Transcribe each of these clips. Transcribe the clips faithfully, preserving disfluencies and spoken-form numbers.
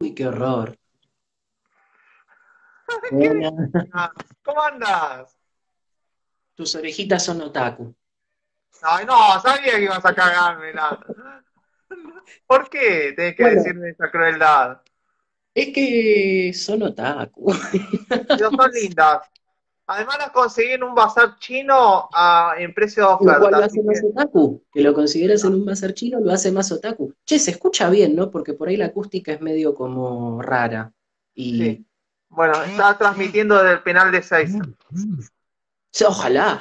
Uy, qué horror. ¿Qué Hola. dices? ¿Cómo andas? Tus orejitas son otaku. Ay, no, sabía que ibas a cagármela. ¿Por qué tenés que Bueno, decirme esa crueldad? es que son otaku. Pero son lindas. Además las conseguí en un bazar chino a, en precio de Lo cual oferta, lo así hace más que otaku. Que lo consideras en un bazar chino lo hace más otaku. Che, se escucha bien, ¿no? Porque por ahí la acústica es medio como rara. sí. Y Bueno, estaba transmitiendo desde el penal de Seiza. sí, ojalá.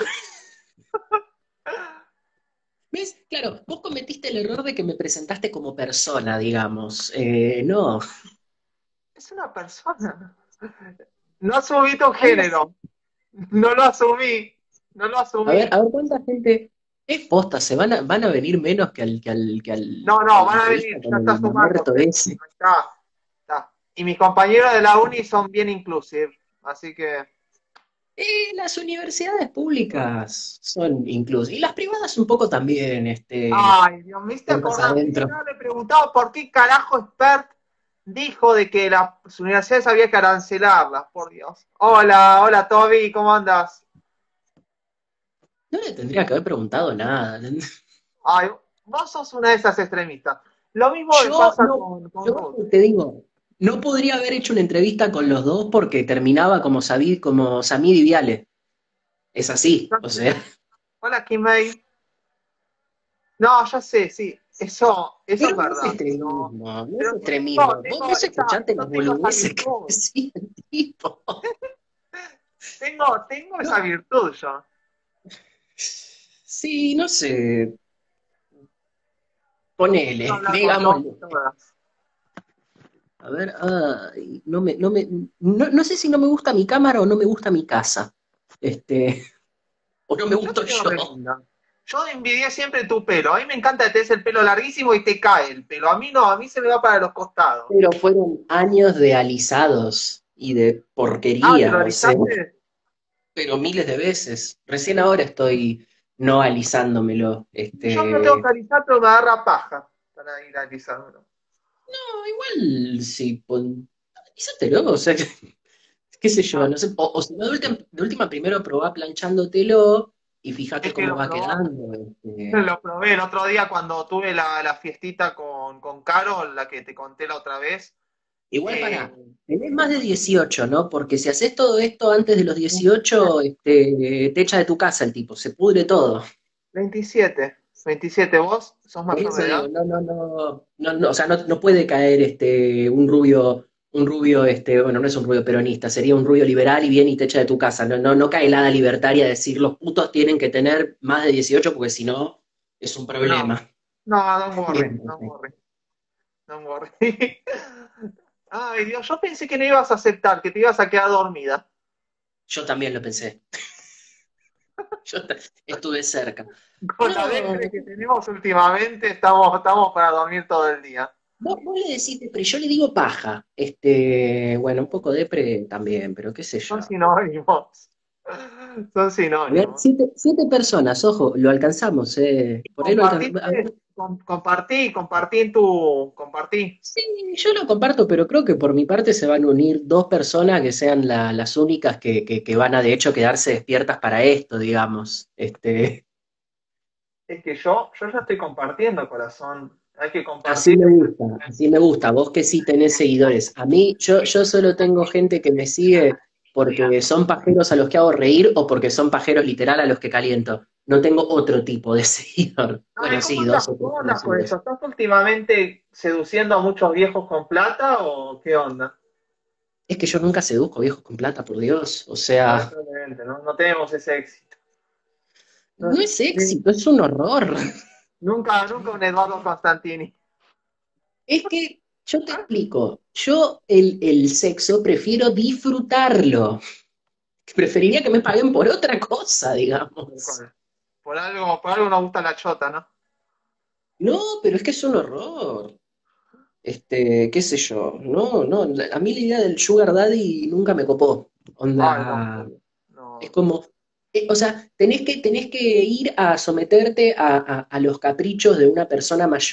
¿Ves? Claro, vos cometiste el error de que me presentaste como persona, digamos. Eh, no. Es una persona. No asumí tu Algo así. género. No lo asumí. No lo A ver, asumí. a ver cuánta gente. Es posta, se van a, van a venir menos que al, que al, que al, No, que a no, la van a entrevista venir, con ya está el mamerto sumándose. ese. Está, está. Y mis compañeros de la uni son bien inclusive, así que. Eh, las universidades públicas son incluso, y las privadas un poco también, este, Ay, Dios, me hiciste puertas acordar. adentro. Yo le preguntaba por qué carajo Expert dijo de que las universidades había que arancelarlas, por Dios. Hola, hola Toby, ¿cómo andas? No le tendría que haber preguntado nada. Ay, vos sos una de esas extremistas. Lo mismo me Yo pasa no, con, con yo Ruth. te digo, no podría haber hecho una entrevista con los dos porque terminaba como Sabid, como Samid y Viale. Es así, o sea. Hola, Kimei. No, ya sé, sí, eso, eso es Pero no es verdad. extremismo, Pero, no es pero yo tengo, extremismo. Vos, tengo vos esa, escuchaste yo las tengo esa boludeces que virtud. decía el tipo. Tengo, tengo esa No, virtud yo. sí, no sé, Puedo ponele, hablar con todos digámosle. y todas. A ver, ay, no me, no me, no, no sé si no me gusta mi cámara o no me gusta mi casa. Este, o no me Yo te gusto veo re yo. linda. Yo envidié siempre tu pelo. A mí me encanta que tenés el pelo larguísimo y te cae el pelo. A mí no, a mí se me va para los costados. Pero fueron años de alisados y de Ah, ¿te lo porquería, o sea, alisaste? pero miles de veces. Recién ahora estoy no alisándomelo. Yo me lo tengo Este, que alisar, pero me agarra paja para ir alisándolo. no, igual sí, pon, alisátelo, o sea, qué sé yo, Ah, no sé, o, o si no, de última, de última primero probá planchándotelo y fíjate es que cómo lo va probó. quedando. Este. Lo probé el otro día cuando tuve la, la fiestita con, con Caro, la que te conté la otra vez. Igual Eh, para, tenés más de dieciocho, ¿no? Porque si haces todo esto antes de los dieciocho, este, te echa de tu casa el tipo, se pudre todo. veintisiete. veintisiete, ¿vos sos Por mayor eso de edad? digo, no, no, no, no, no, o sea, no, no puede caer este, un rubio, un rubio, este, bueno, no es un rubio peronista, sería un rubio liberal y viene y te echa de tu casa. No, no, no cae la hada libertaria decir los putos tienen que tener más de dieciocho porque si no, es un No, problema. no, don't worry, Bien, don't ok. worry, don't worry. Ay, Dios, yo pensé que no ibas a aceptar, que te ibas a quedar dormida. Yo también lo pensé. Yo ta- estuve cerca. Con la No, depre que tenemos últimamente, estamos, estamos para dormir todo el día. vos, vos le decís depre, yo le digo paja. Este, bueno, un poco depre también, pero qué sé Son yo. sinónimos. Son A ver, sinónimos. siete, siete personas, ojo, lo alcanzamos, eh. Por ahí lo alcanzamos. A Compartiste, ver, com- compartí, compartí en tu, compartí. sí, yo lo comparto, pero creo que por mi parte se van a unir dos personas que sean la- las únicas que, que- que van a de hecho quedarse despiertas para esto, digamos. Este, Es que yo, yo ya estoy compartiendo, corazón. Hay que así compartir. me gusta, así me gusta. Vos que sí tenés seguidores. A mí, yo, yo solo tengo gente que me sigue porque son pajeros a los que hago reír o porque son pajeros literal a los que caliento. No tengo otro tipo de seguidor. Ay, Bueno, ¿cómo sí, dos andas, o tres cómo andas con eso? conocidos. ¿Estás últimamente seduciendo a muchos viejos con plata o qué onda? Es que yo nunca seduzco viejos con plata, por Dios. O sea, Lamentablemente, ¿no? No tenemos ese éxito. No, no es sí, éxito, es un horror. nunca, nunca un Eduardo Constantini. Es que yo te explico, yo el, el sexo prefiero disfrutarlo. Preferiría que me paguen por otra cosa, digamos. Por algo, por algo nos gusta la chota, ¿no? No, pero es que es un horror. Este, qué sé yo, no, no, a mí la idea del sugar daddy nunca me copó. Ay, no, Onda, es no. como, eh, o sea, tenés que, tenés que ir a someterte a, a- a los caprichos de una persona mayor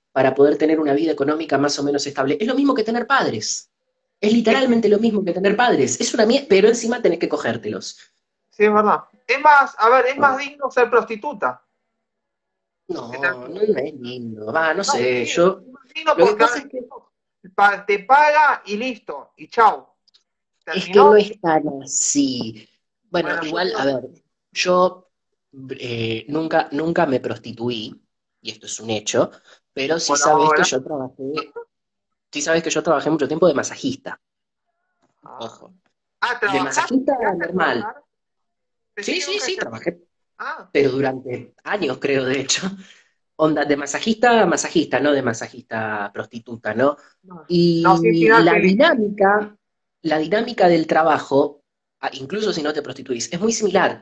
para poder tener una vida económica más o menos estable. Es lo mismo que tener padres. Es literalmente lo mismo que tener padres. Es una mierda, pero encima tenés que cogértelos. Sí, es verdad. Es más, a ver, es más digno ser prostituta. No, Que no, tener- no es lindo. Va, no No, sé, sí, es yo. más digno Lo que porque pasa ahora es que, pa- te paga y listo, y chau. es que Terminó. no es tan así. Bueno, Bueno, yo igual, a creo ver, yo eh, nunca, nunca me prostituí, y esto es un hecho, pero sí por sabés que ahora. yo trabajé, sí sabés que yo trabajé mucho tiempo de masajista. Ah, Ojo. Ah, De ¿trabajaste? masajista ¿Llegaste a normal. trabajar? Pensé Sí, que sí, nunca sí, ejerciste. trabajé, Ah, pero durante años, creo, de hecho. Onda, de masajista a masajista, no de masajista a prostituta, ¿no? no. No, sin Y final la feliz. dinámica, la dinámica del trabajo, a- incluso si no te prostituís, es muy similar.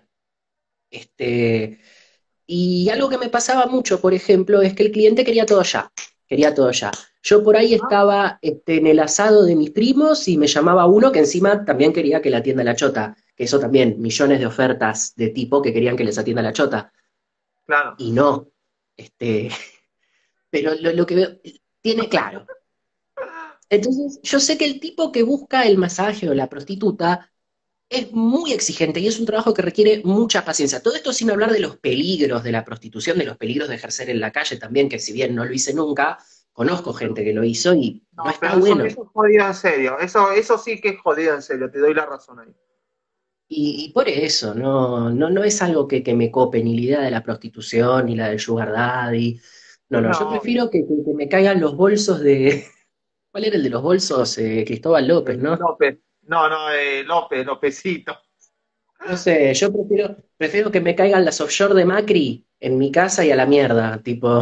Este, y algo que me pasaba mucho, por ejemplo, es que el cliente quería todo ya, quería todo ya. Yo por ahí Ah, estaba este, en el asado de mis primos y me llamaba uno que encima también quería que le atienda la chota, que eso también, millones de ofertas de tipo que querían que les atienda la chota. claro. Y no, este, pero lo, lo que veo, tiene claro. Entonces, yo sé que el tipo que busca el masaje o la prostituta es muy exigente y es un trabajo que requiere mucha paciencia. Todo esto sin hablar de los peligros de la prostitución, de los peligros de ejercer en la calle también, que si bien no lo hice nunca, conozco gente que lo hizo y no No, está pero eso, bueno. eso es jodido en serio. Eso, eso sí que es jodido en serio, te doy la razón ahí. Y, y por eso, no, no, no es algo que, que me cope, ni la idea de la prostitución, ni la del sugar daddy. No, no, yo No, prefiero que, que- que me caigan los bolsos de... ¿Cuál era el de los bolsos? Eh, Cristóbal López, eh, ¿no? López. No, no, eh, López, Lópezito. No sé, yo prefiero, prefiero que me caigan las offshore de Macri en mi casa y a la mierda, tipo,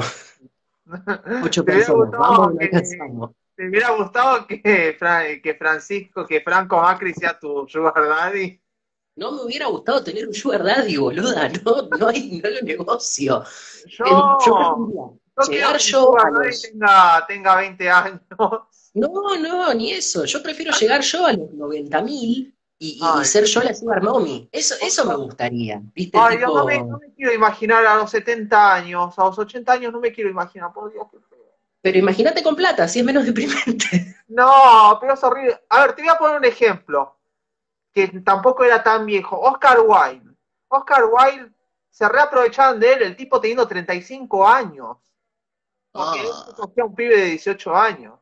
ocho Te hubiera personas, vamos gustado y no que, alcanzamos. te hubiera gustado que, Fra- que Francisco, que Franco Macri sea tu sugar daddy. No me hubiera gustado tener un sugar daddy, boluda, no, no hay, no lo negocio. En- yo Yo, preferiría yo quiero llegar que mi yo sugar a daddy los... tenga, tenga veinte años. No, no, ni eso, yo prefiero llegar yo a los noventa mil y, y, y Ay, ser yo la sugar mommy. Eso, por eso me Dios. gustaría, ¿viste? Ay, Dios, no me, Tipo, no me quiero imaginar a los setenta años, a los ochenta años no me quiero imaginar, por Dios, qué feo. pero imagínate con plata, si es menos deprimente. No, pero es horrible. A ver, te voy a poner un ejemplo, que tampoco era tan viejo. Oscar Wilde. Oscar Wilde se reaprovechaban de él, el tipo teniendo treinta y cinco años, porque él se Ah. cogía a un pibe de dieciocho años.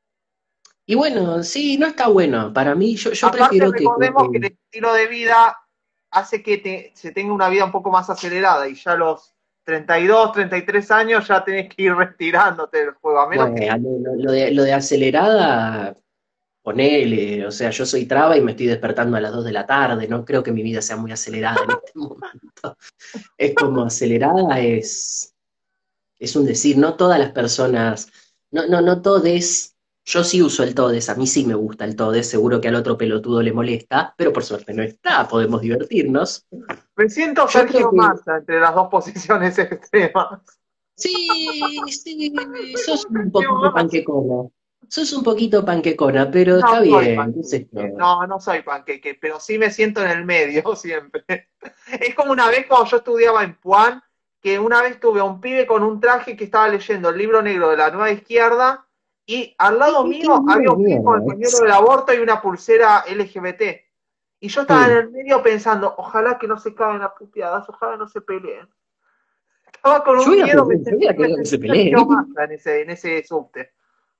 Y bueno, sí, no está bueno. Para mí, yo, yo Aparte, prefiero que, que- recordemos que que- el estilo de vida hace que te, se tenga una vida un poco más acelerada y ya a los treinta y dos, treinta y tres años ya tenés que ir retirándote del juego, a menos bueno, que... lo, lo de, lo de acelerada, ponele, o sea, yo soy traba y me estoy despertando a las dos de la tarde, no creo que mi vida sea muy acelerada en este momento. Es como acelerada, es, es un decir, no todas las personas, no, no, no todes, yo sí uso el todes, a mí sí me gusta el todes, seguro que al otro pelotudo le molesta, pero por suerte no está, podemos divertirnos. Me siento Yo creo Sergio que Massa entre las dos posiciones extremas. sí, sí, Soy sos como un Sergio poquito Massa. panquecona. Sos un poquito panquecona, pero No está soy bien, qué sé panqueque, yo. no, no soy panqueque, pero sí me siento en el medio siempre. Es como una vez cuando yo estudiaba en Puan, que una vez tuve a un pibe con un traje que estaba leyendo el libro negro de la nueva izquierda y al ¿Qué, lado qué, qué mío libro había de un pibe con el mierda pañuelo es? del aborto y una pulsera L G B T. Y yo estaba en Hmm. el medio pensando, ojalá que no se caigan a puteadas, ojalá no se peleen. Estaba con Yo un hubiera, miedo, me preferido- yo sentí, hubiera me querido que se sentí Sergio peleen. Massa en ese, en ese subte.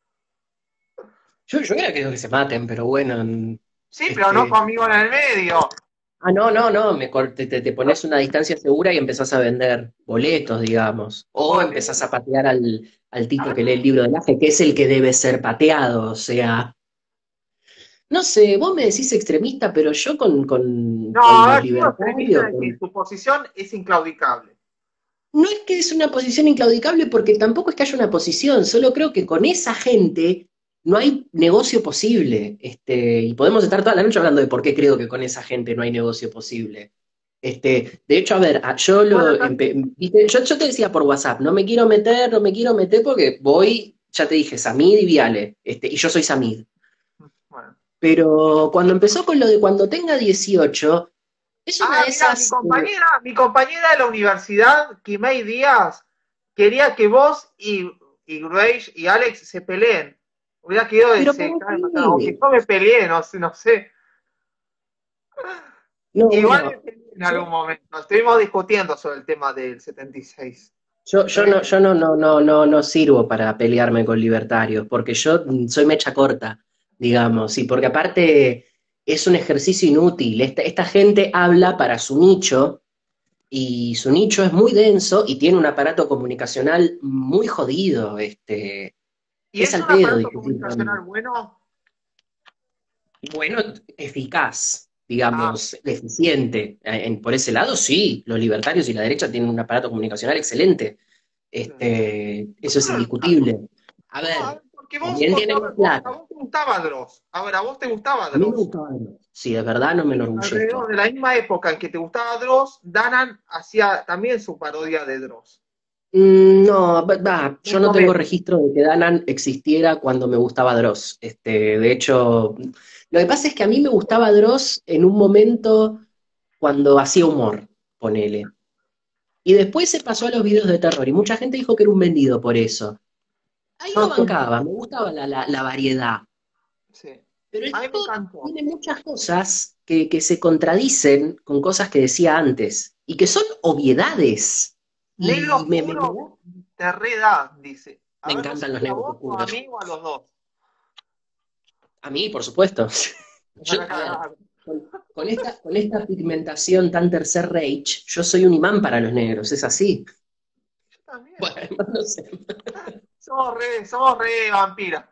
Yo, yo hubiera querido que se maten, pero bueno, n- Sí, pero no este... conmigo en el medio. Ah, no, no, no, me cor- te, te- te pones una distancia segura y empezás a vender boletos, digamos. O Por empezás a eso. patear al, al tipo que lee el libro del Aje, que es el que debe ser pateado, o sea... No sé, vos me decís extremista, pero yo con, con, No, con a los ver, digo extremista libertarios, en que con- su posición es inclaudicable. no es que es una posición inclaudicable porque tampoco es que haya una posición, solo creo que con esa gente no hay negocio posible. Este, y podemos estar toda la noche hablando de por qué creo que con esa gente no hay negocio posible. Este, de hecho, a ver, a- yo Bueno, lo entonces, empe- viste, yo, yo te decía por WhatsApp, no me quiero meter, no me quiero meter porque voy, ya te dije, Samid y Viale, este, y yo soy Samid. bueno. Pero cuando empezó con lo de cuando tenga dieciocho, es una Ah, de mira, mi esas. eh, compañera, mi compañera de la universidad, Kimei Díaz, quería que vos y, y Grace y Alex se peleen. Hubiera querido Pero ese, ¿por o que qué? yo me peleé, no sé, no sé. No, Igual bueno, en yo, algún momento. Estuvimos discutiendo sobre el tema del setenta y seis. yo, yo ¿Eh? no, yo no, no, no, no, no sirvo para pelearme con libertarios, porque yo mm, soy mecha corta, digamos, y porque aparte es un ejercicio inútil. Esta, esta gente habla para su nicho, y su nicho es muy denso y tiene un aparato comunicacional muy jodido. Este, ¿Y es es al un pedo aparato discutir comunicacional con, bueno? bueno, eficaz, Ah, digamos, eficiente. Eh, en- por ese lado, sí, los libertarios y la derecha tienen un aparato comunicacional excelente. sí. Este, eso es ¿Por qué no lo usaron? indiscutible. A No, a ver, ver, porque vos, también porque a tienen ver, más vos, a plata. vos te gustaba Dross. A ver, a vos te gustaba A mí me Dross. gustaba Dross. Sí, de verdad no me Y alrededor enorgullezco. de la misma época en que te gustaba Dross, Danan hacía también su parodia de Dross. Mm, no, va, va, yo Muy no tengo comedia. registro de que Danan existiera cuando me gustaba Dross. Este, de hecho, lo que pasa es que a mí me gustaba Dross en un momento cuando hacía humor, ponele. Y después se pasó a los videos de terror y mucha gente dijo que era un vendido por eso. Ahí lo Yo soy- bancaba, me gustaba la, la- la variedad. sí. Pero el A mí me tipo encantó. tiene muchas cosas que, que se contradicen con cosas que decía antes y que son obviedades. Negro Y me, me, me oscuro da- te reda, dice. A me ver, no sé encantan los si a negros vos o a oscuros. mí o a los dos. A mí, por supuesto. Yo, a ver, con, con esta, con esta pigmentación tan tercer Reich, yo soy un imán para los negros, es así. Yo también. Bueno, no sé. Somos re, somos re vampiros.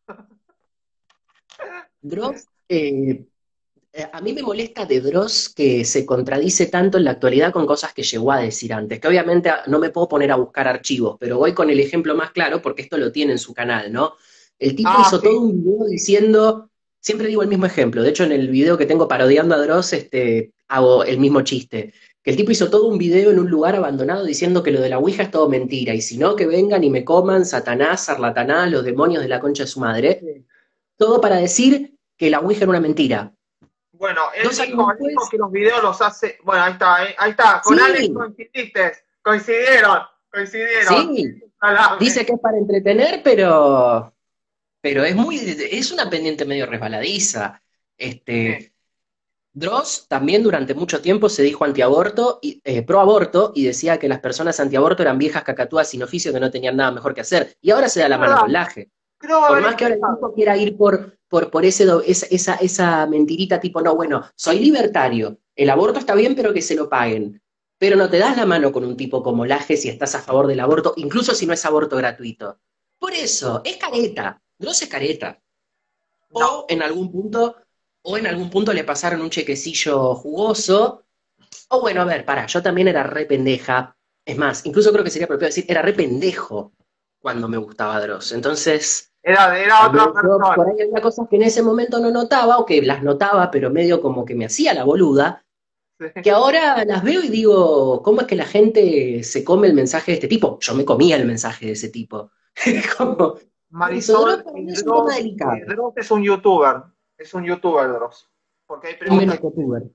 Dross, eh, eh, a mí me molesta de Dross que se contradice tanto en la actualidad con cosas que llegó a decir antes, que obviamente ah, no me puedo poner a buscar archivos, pero voy con el ejemplo más claro porque esto lo tiene en su canal, ¿no? El tipo Ah, hizo todo sí. un video diciendo, siempre digo el mismo ejemplo, de hecho en el video que tengo parodiando a Dross, este, hago el mismo chiste, que el tipo hizo todo un video en un lugar abandonado diciendo que lo de la Ouija es todo mentira, y si no, que vengan y me coman, Satanás, Sarlatanás, los demonios de la concha de su madre, Sí. todo para decir que la Ouija era una mentira. Bueno, él Dos años dijo, él dijo después, que los videos los hace. Bueno, ahí está, eh, ahí está. Con Alex sí, coincidiste. Coincidieron, coincidieron. sí, dice Salame. que es para entretener, pero, pero es muy, es una pendiente medio resbaladiza. Sí. Este, Dross también durante mucho tiempo se dijo antiaborto, y, eh, pro aborto, y decía que las personas antiaborto eran viejas cacatúas sin oficio que no tenían nada mejor que hacer. Y ahora se da Es la mano verdad, con Laje. creo Por haber más que ahora el escuchado. tipo quiera ir por, por, por ese, do- esa, esa, esa mentirita tipo, no, bueno, soy libertario, el aborto está bien, pero que se lo paguen. Pero no te das la mano con un tipo como Laje si estás a favor del aborto, incluso si no es aborto gratuito. Por eso, es careta, Dross es careta. No. O en algún punto, o en algún punto le pasaron un chequecillo jugoso. O bueno, a ver, pará, yo también era re pendeja. Es más, incluso creo que sería propio decir, era re pendejo cuando me gustaba Dross. Entonces, Era, era otra también yo persona. por ahí había cosas que en ese momento no notaba, o que las notaba, pero medio como que me hacía la boluda, que Sí. ahora las veo y digo, ¿cómo es que la gente se come el mensaje de este tipo? Yo me comía el mensaje de ese tipo. Como, por eso Dross Marisol, para eh, mí es un tema Dross, eh, delicado. Dross es un youtuber. Es un youtuber, Dross. Porque hay Un preguntas, menototúber.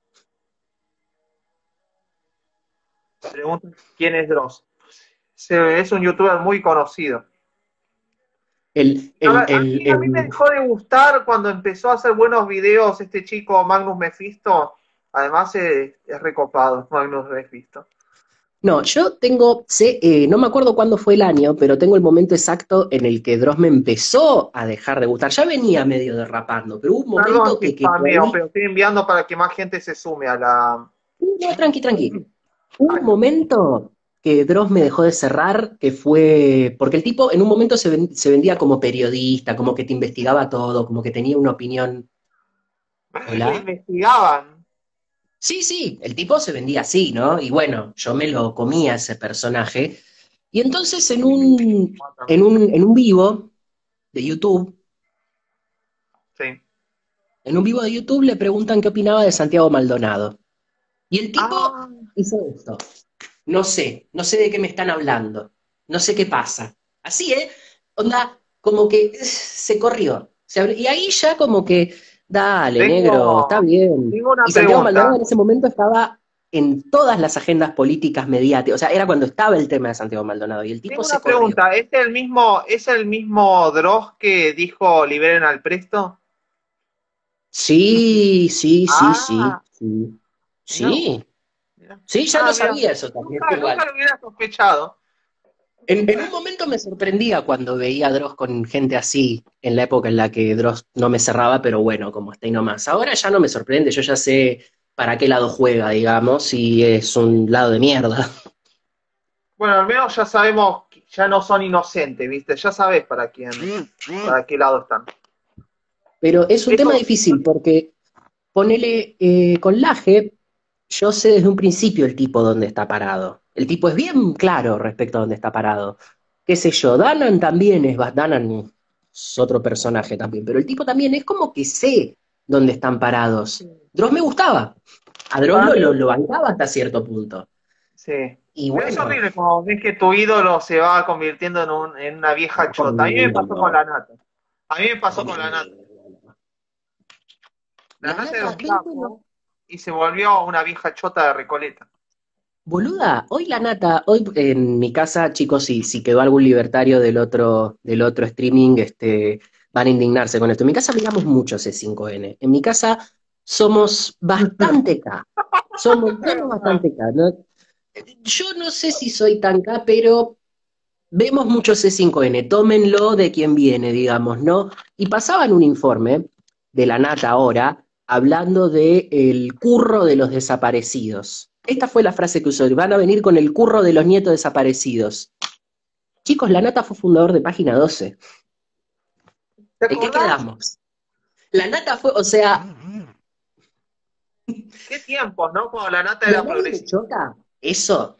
preguntas quién es Dross. Se- es un youtuber muy conocido. El, A, el, ver, a el, mí, a mí me el- dejó de gustar cuando empezó a hacer buenos videos este chico Magnus Mephisto. Además eh, es recopado Magnus Mephisto. No, yo tengo, sé, eh, no me acuerdo cuándo fue el año, pero tengo el momento exacto en el que Dross me empezó a dejar de gustar. Ya venía medio derrapando, pero hubo un Perdón momento si que, que por spameo, ahí. pero estoy enviando para que más gente se sume a la... No, tranqui, tranqui. Hubo Ahí un está. momento que Dross me dejó de cerrar, que fue. Porque el tipo en un momento se, ven- se vendía como periodista, como que te investigaba todo, como que tenía una opinión. Le ¿Hola? investigaban. Sí, sí, el tipo se vendía así, ¿no? Y bueno, yo me lo comía ese personaje. Y entonces en un, en un, en un vivo de YouTube, Sí. en un vivo de YouTube le preguntan qué opinaba de Santiago Maldonado. Y el tipo Ah, hizo esto. No sé, no sé de qué me están hablando. No sé qué pasa. Así, ¿eh? Onda, como que eh, se corrió. Se abrió- y ahí ya como que, dale, negro, está tengo, bien. tengo una Y Santiago pregunta. Maldonado en ese momento estaba. en todas las agendas políticas mediáticas. O sea, era cuando estaba el tema de Santiago Maldonado y el tipo Tengo se una corrió. pregunta, ¿es el mismo, es el mismo Dross que dijo liberen al Presto? Sí, sí, sí, sí, Ah, sí. mirá vos, Sí, mirá. sí, ya lo Ah, mira, sabía eso también nunca, nunca igual. lo hubiera sospechado. En, en un momento me sorprendía cuando veía a Dross con gente así, en la época en la que Dross no me cerraba, pero bueno, como está y nomás. Ahora ya no me sorprende, yo ya sé para qué lado juega, digamos, y es un lado de mierda. Bueno, al menos ya sabemos que ya no son inocentes, ¿viste? Ya sabes para quién, para qué lado están. Pero es un tema Eso, difícil porque ponele eh, con Laje, yo sé desde un principio el tipo dónde está parado. El tipo es bien claro respecto a dónde está parado. Qué sé yo, Danan también es, ba- Danan es otro personaje también, pero el tipo también es como que sé dónde están parados. Dross me gustaba, a Dross para lo, mí, lo, lo bancaba hasta cierto punto. sí. Y Pero es bueno, horrible cuando ves que tu ídolo se va convirtiendo en, un, en una vieja no con chota. A mí mi me pasó con ídolo, la nata. A mí me no pasó con con mi la nata. ídolo. La La nata era nata, un veinte no. capo y se volvió una vieja chota de Recoleta. Boluda, hoy la nata, hoy en mi casa, chicos, si, si quedó algún libertario del otro, del otro streaming, este, van a indignarse con esto. En mi casa miramos mucho C cinco N. En mi casa somos bastante K. Somos, somos bastante K, ¿no? Yo no sé si soy tan K, pero vemos mucho C cinco N. Tómenlo de quien viene, digamos, ¿no? Y pasaban un informe de la nata ahora hablando de el curro de los desaparecidos. Esta fue la frase que usó, van a venir con el curro de los nietos desaparecidos. Chicos, la nata fue fundador de Página doce. ¿Te ¿En qué acordás? quedamos? La nata fue, o sea, ¿Qué tiempos, no? Cuando la nata ¿y a era nadie le progresista. choca eso?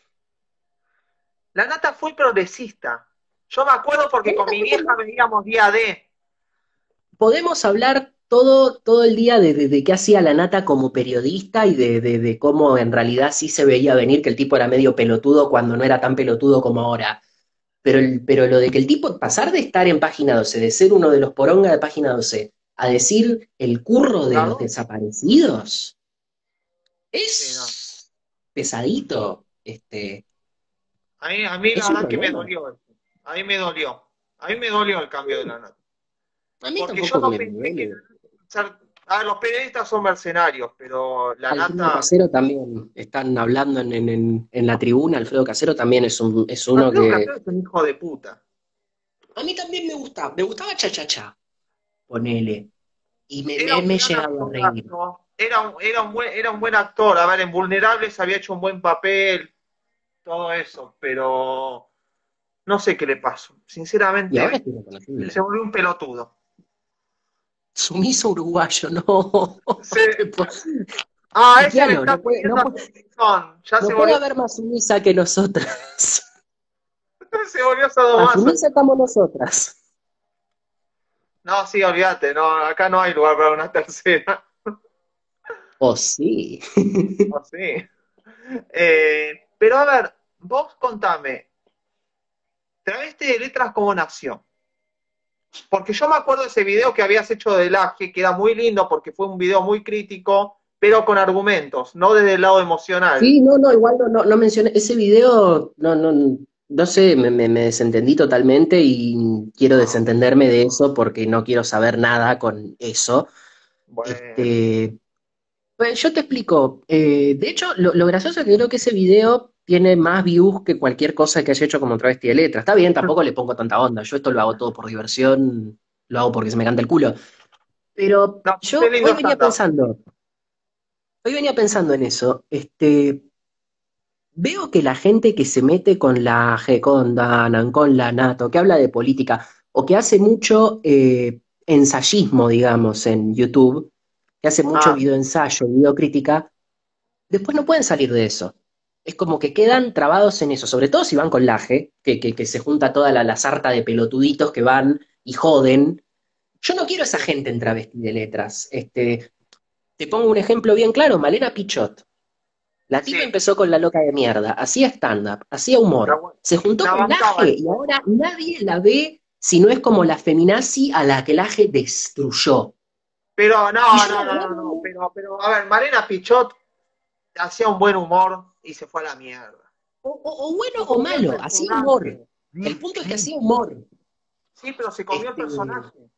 La nata fue progresista. Yo me acuerdo La porque con nata mi fue vieja como- veíamos día D. Podemos hablar todo, todo el día de, de- de qué hacía la nata como periodista y de, de- de cómo en realidad sí se veía venir que el tipo era medio pelotudo cuando no era tan pelotudo como ahora. Pero, el- pero lo de que el tipo, pasar de estar en Página doce, de ser uno de los poronga de Página doce, a decir el curro de los Claro. desaparecidos, Sí, no. es pesadito. Este, A mí, a mí la es un verdad que me problema. dolió eso. A mí me dolió. A mí me dolió el cambio de la nata. A mí Porque yo tampoco no me pensé que duele. la nata iba a ser- a ver, los periodistas son mercenarios, pero la Alfredo nata. Casero también están hablando en, en- en- en la tribuna. Alfredo Casero también es, un, es uno Alfredo que Casero es un hijo de puta. a mí también me gusta. Me gustaba Cha Cha Cha, ponele. Y me, Era me, un me he gran llegado a reír. actorazo. Era un, era un buen, era un buen actor. A ver, en Vulnerables había hecho un buen papel, todo eso, pero no sé qué le pasó. Y ahora Sinceramente, es irreconocible. se volvió un pelotudo. Sumiso uruguayo, no. Se- Te po- ah, ese me Tiziano, está no puede, no, pidiendo puede, atención. Ya se no puede volvió, haber más sumisa que nosotras. se volvió Más sadomaso. sumisa estamos nosotras. No, sí, olvídate, no, acá no hay lugar para una tercera. Oh, sí. Oh, sí. Eh, pero a ver, vos contame, Travesti de Letras cómo nació. Porque yo me acuerdo de ese video que habías hecho de Laje, que era muy lindo porque fue un video muy crítico, pero con argumentos, no desde el lado emocional. Sí, no, no, igual no, no, no mencioné. Ese video, no, no, no sé, me, me- me desentendí totalmente y quiero Ah, desentenderme de eso porque no quiero saber nada con eso. bueno. Este, pues yo te explico. Eh, de hecho, lo, lo gracioso es que creo que ese video tiene más views que cualquier cosa que haya hecho como travesti de letra. Está bien, tampoco le pongo tanta onda. Yo esto lo hago todo por diversión, lo hago porque se me canta el culo. Pero No, qué yo lindo hoy venía stand-up. pensando, hoy venía pensando en eso. Este, veo que la gente que se mete con la G, con Danan, con la NATO, que habla de política, o que hace mucho eh, ensayismo, digamos, en YouTube, que hace mucho Ah, videoensayo, videocrítica, después no pueden salir de eso. Es como que quedan trabados en eso, sobre todo si van con Laje, que, que, que se junta toda la, la sarta de pelotuditos que van y joden. Yo no quiero esa sí, gente en travesti de letras. Este, te pongo un ejemplo bien claro, Malena Pichot. La sí, tipa empezó con la loca de mierda, hacía stand-up, hacía humor, la, se juntó la con bancaba Laje en y su ahora época. nadie la ve si no es como la feminazi a la que Laje destruyó. Pero Y no, yo no, la no, verdad no, no, no, pero, pero, a ver, Marina Pichot hacía un buen humor y se fue a la mierda. O, o- o bueno Se o comió el malo, hacía humor. personaje. El punto es que hacía humor. Sí, pero se comió el Este, personaje.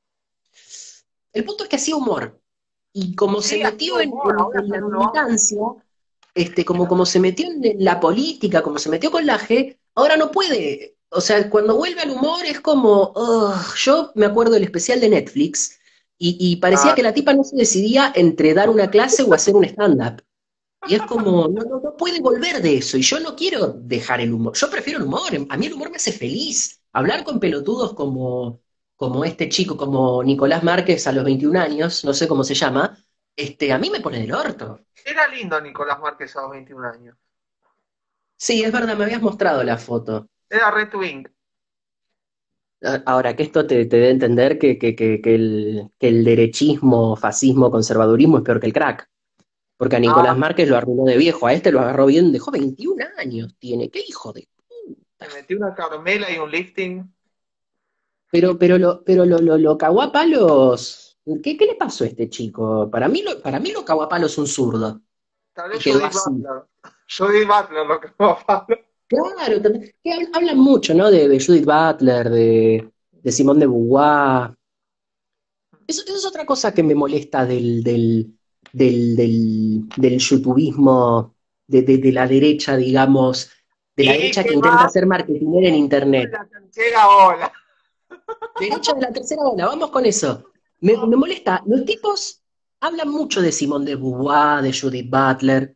el punto es que hacía humor. Y como se Sí, hacía metió en, humor, en- ahora en ya la no lo hace. militancia, este, como, como se metió en la política, como se metió con la G, ahora no puede. O sea, cuando vuelve al humor es como, "Ugh". Yo me acuerdo del especial de Netflix y, y parecía que Claro. la tipa no se decidía entre dar una clase o hacer un stand-up. Y es como, no, no, no puede volver de eso. Y yo no quiero dejar el humor. Yo prefiero el humor. A mí el humor me hace feliz. Hablar con pelotudos como, como este chico, como Nicolás Márquez a los veintiún años, no sé cómo se llama, este, a mí me pone del orto. Era lindo Nicolás Márquez a los veintiún años. Sí, es verdad, me habías mostrado la foto. Era Red Wing. A- Ahora, que esto te, te dé a entender que, que, que, que el, que el derechismo, fascismo, conservadurismo es peor que el crack. Porque a Nicolás Ah, Márquez lo arruinó de viejo, a este lo agarró bien, dejó veintiún años, tiene, qué hijo de puta. se metió una Carmela y un lifting. Pero, pero lo, pero lo, lo, lo cagó a palos. ¿Qué, qué le pasó a este chico? Para mí, lo, para mí lo cagó a palos un zurdo. Tal Y vez quedó Judith así. Butler. Judith Butler lo que Pablo. Claro, también- que habl- hablan mucho, ¿no? De, de Judith Butler, de, de Simone de Beauvoir. Eso, eso es otra cosa que me molesta del, del, del, del, del youtubismo de, de, de la derecha, digamos, de la Y derecha que que intenta va hacer marketing en en internet. la tercera ola. Derecha de la tercera ola, vamos con eso. Me, me molesta, los tipos hablan mucho de Simone de Beauvoir, de Judith Butler,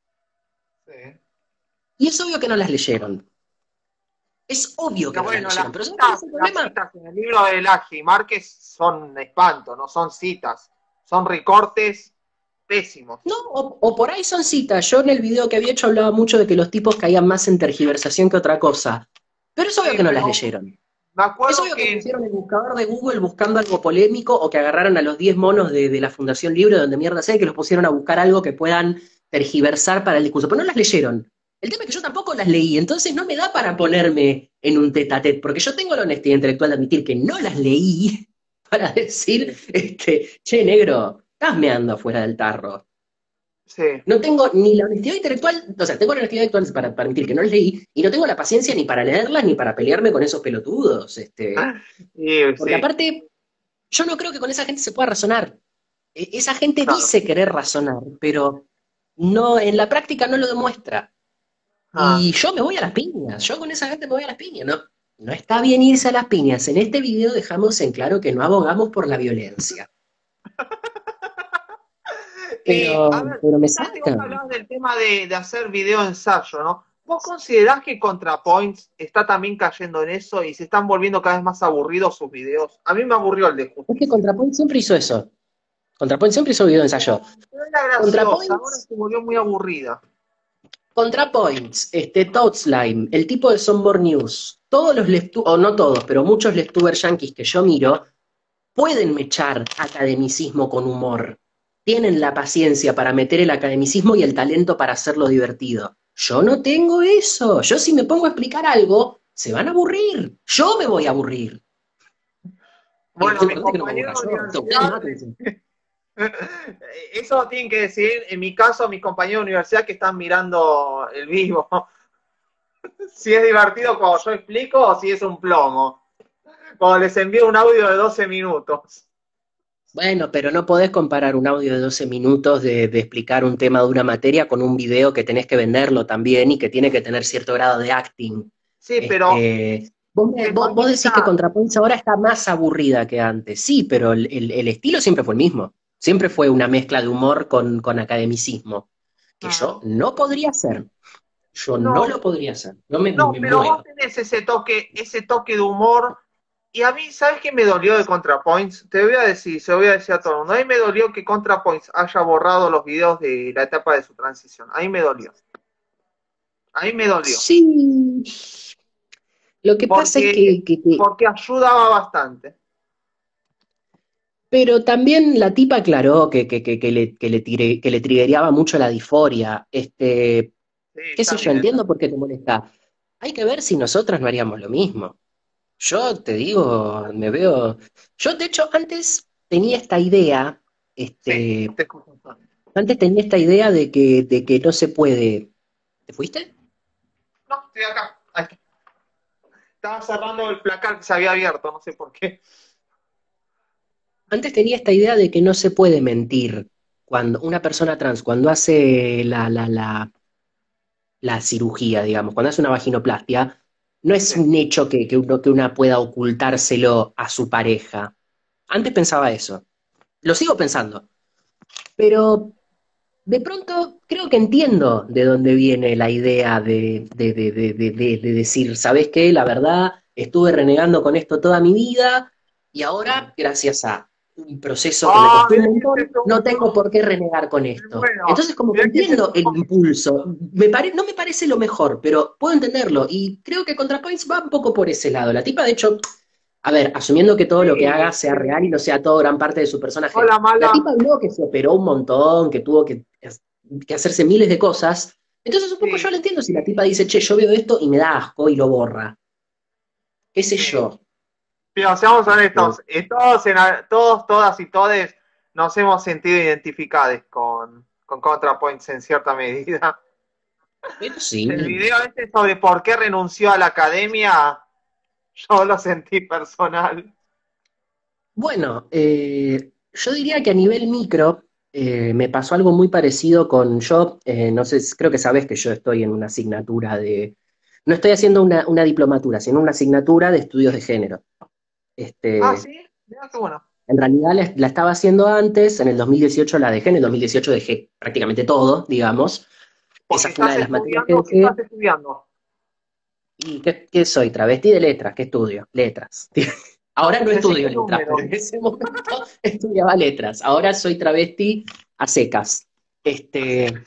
Sí. y es obvio que no las leyeron. Es obvio que Pero no las bueno, leyeron, las pero ¿sabes cuál es citas, el las problema? citas en el libro de Laje y Márquez son espanto, no son citas. Son recortes pésimos. No, o, o por ahí son citas. Yo en el video que había hecho hablaba mucho de que los tipos caían más en tergiversación que otra cosa. Pero es obvio Sí, que no las pero leyeron. me Es acuerdo obvio que que. pusieron el buscador de Google buscando algo polémico o que agarraron a los diez monos de, de la Fundación Libre, donde mierda sea, y que los pusieron a buscar algo que puedan tergiversar para el discurso. Pero no las leyeron. El tema es que yo tampoco las leí, entonces no me da para ponerme en un tete a tete, porque yo tengo la honestidad intelectual de admitir que no las leí para decir, este, che, negro, estás meando afuera del tarro. Sí. No tengo ni la honestidad intelectual, o sea, tengo la honestidad intelectual para, para admitir que no las leí, y no tengo la paciencia ni para leerlas ni para pelearme con esos pelotudos. Este, Sí, porque sí, aparte, yo no creo que con esa gente se pueda razonar. E- Esa gente claro. dice querer razonar, pero no, en la práctica no lo demuestra. Ah. Y yo me voy a las piñas, yo con esa gente me voy a las piñas, ¿no? No está bien irse a las piñas. En este video dejamos en claro que no abogamos por la violencia. Y, a Pero, ver, pero me justamente vos sacan. hablabas del tema de, de hacer video ensayo, ¿no? ¿Vos considerás que ContraPoints está también cayendo en eso y se están volviendo cada vez más aburridos sus videos? A mí me aburrió el de Es que Justicia. ContraPoint siempre hizo eso. ContraPoint siempre hizo video de ensayo. Pero, pero era graciosa, ahora ContraPoints, se volvió muy aburrida. ContraPoints, este, Todd Slime, el tipo de Sombor News, todos los lectubers, o no todos, pero muchos lectubers yanquis que yo miro, pueden mechar academicismo con humor. Tienen la paciencia para meter el academicismo y el talento para hacerlo divertido. Yo no tengo eso. Yo si me pongo a explicar algo, se van a aburrir. Yo me voy a aburrir. Y es Bueno, mis importante que no me aburra compañeros de yo. O sea, ustedes universidad, mátense. eso lo tienen que decir, en mi caso, mis compañeros de universidad que están mirando el vivo, si es divertido cuando yo explico o si es un plomo. Cuando les envío un audio de doce minutos. Bueno, pero no podés comparar un audio de doce minutos de, de explicar un tema de una materia con un video que tenés que venderlo también y que tiene que tener cierto grado de acting. Sí, pero Este, vos, me- el vos- vos decís que humorista, ContraPoints ahora está más aburrida que antes. Sí, pero el, el- el estilo siempre fue el mismo. Siempre fue una mezcla de humor con, con academicismo. Que yo mm, no podría hacer. Yo no no, lo podría hacer. No me, no, me pero vos muero. tenés ese toque, ese toque de humor. Y a mí, ¿sabes qué me dolió de ContraPoints? Te voy a decir, se lo voy a decir a todo el mundo. A mí me dolió que ContraPoints haya borrado los videos de la etapa de su transición. A mí me dolió. A mí me dolió. Sí. Lo que pasa es Porque, que, que, que porque ayudaba bastante. Pero también la tipa aclaró que, que, que, que le, que, le tire- que le triggereaba mucho la disforia. Este, Sí, qué está sé yo, bien, está entiendo bien. por qué te molesta. Hay que ver si nosotras no haríamos lo mismo. Yo te digo, me veo. Yo, de hecho, antes tenía esta idea, Sí, este, te escucho. Antes tenía esta idea de que, de que no se puede. ¿Te fuiste? No, estoy acá. Ahí está. Estaba cerrando el placar que se había abierto, no sé por qué. Antes tenía esta idea de que no se puede mentir cuando una persona trans, cuando hace la, la, la, la cirugía, digamos, cuando hace una vaginoplastia, no es Sí. un hecho que, que uno, que una pueda ocultárselo a su pareja. Antes pensaba eso. Lo sigo pensando. Pero de pronto creo que entiendo de dónde viene la idea de, de, de, de, de, de- de decir, ¿sabes qué? La verdad, estuve renegando con esto toda mi vida y ahora, gracias a un proceso que me Ah, costó un mira que este montón, no tengo punto. por qué renegar con esto. Bueno, Entonces, como que mira que ese entiendo el punto. impulso. Me pare- no me parece lo mejor, pero puedo entenderlo. Y creo que ContraPoints va un poco por ese lado. La tipa, de hecho, a ver, asumiendo que todo lo que haga Sí, sea sí. real y no sea todo gran parte de su personaje, Hola, la tipa mala. habló que se operó un montón, que tuvo que, que hacerse miles de cosas. Entonces, un poco yo Sí, lo entiendo si la tipa dice, che, yo veo esto y me da asco y lo borra. ¿Qué sé sí. yo? Pero seamos Este, honestos, eh, todos, en, todos, todas y todes nos hemos sentido identificados con, con ContraPoints en cierta medida. pero El sí. video este sobre por qué renunció a la academia, yo lo sentí personal. Bueno, eh, yo diría que a nivel micro eh, me pasó algo muy parecido con yo, eh, no sé, creo que sabes que yo estoy en una asignatura de, no estoy haciendo una, una diplomatura, sino una asignatura de estudios de género. Ah, Este, sí, mira qué bueno. en realidad la, la estaba haciendo antes, en el dos mil dieciocho la dejé, en el dos mil dieciocho dejé prácticamente todo, digamos. Esa Porque fue una estás de las materias que estudiando, ¿qué estás dejé. estudiando? ¿Y qué, qué soy? ¿Travesti de letras? ¿Qué estudio? Letras. Ahora no Pensé estudio que letras, pero número. en ese momento estudiaba letras. Ahora soy travesti a secas. Así Este, que,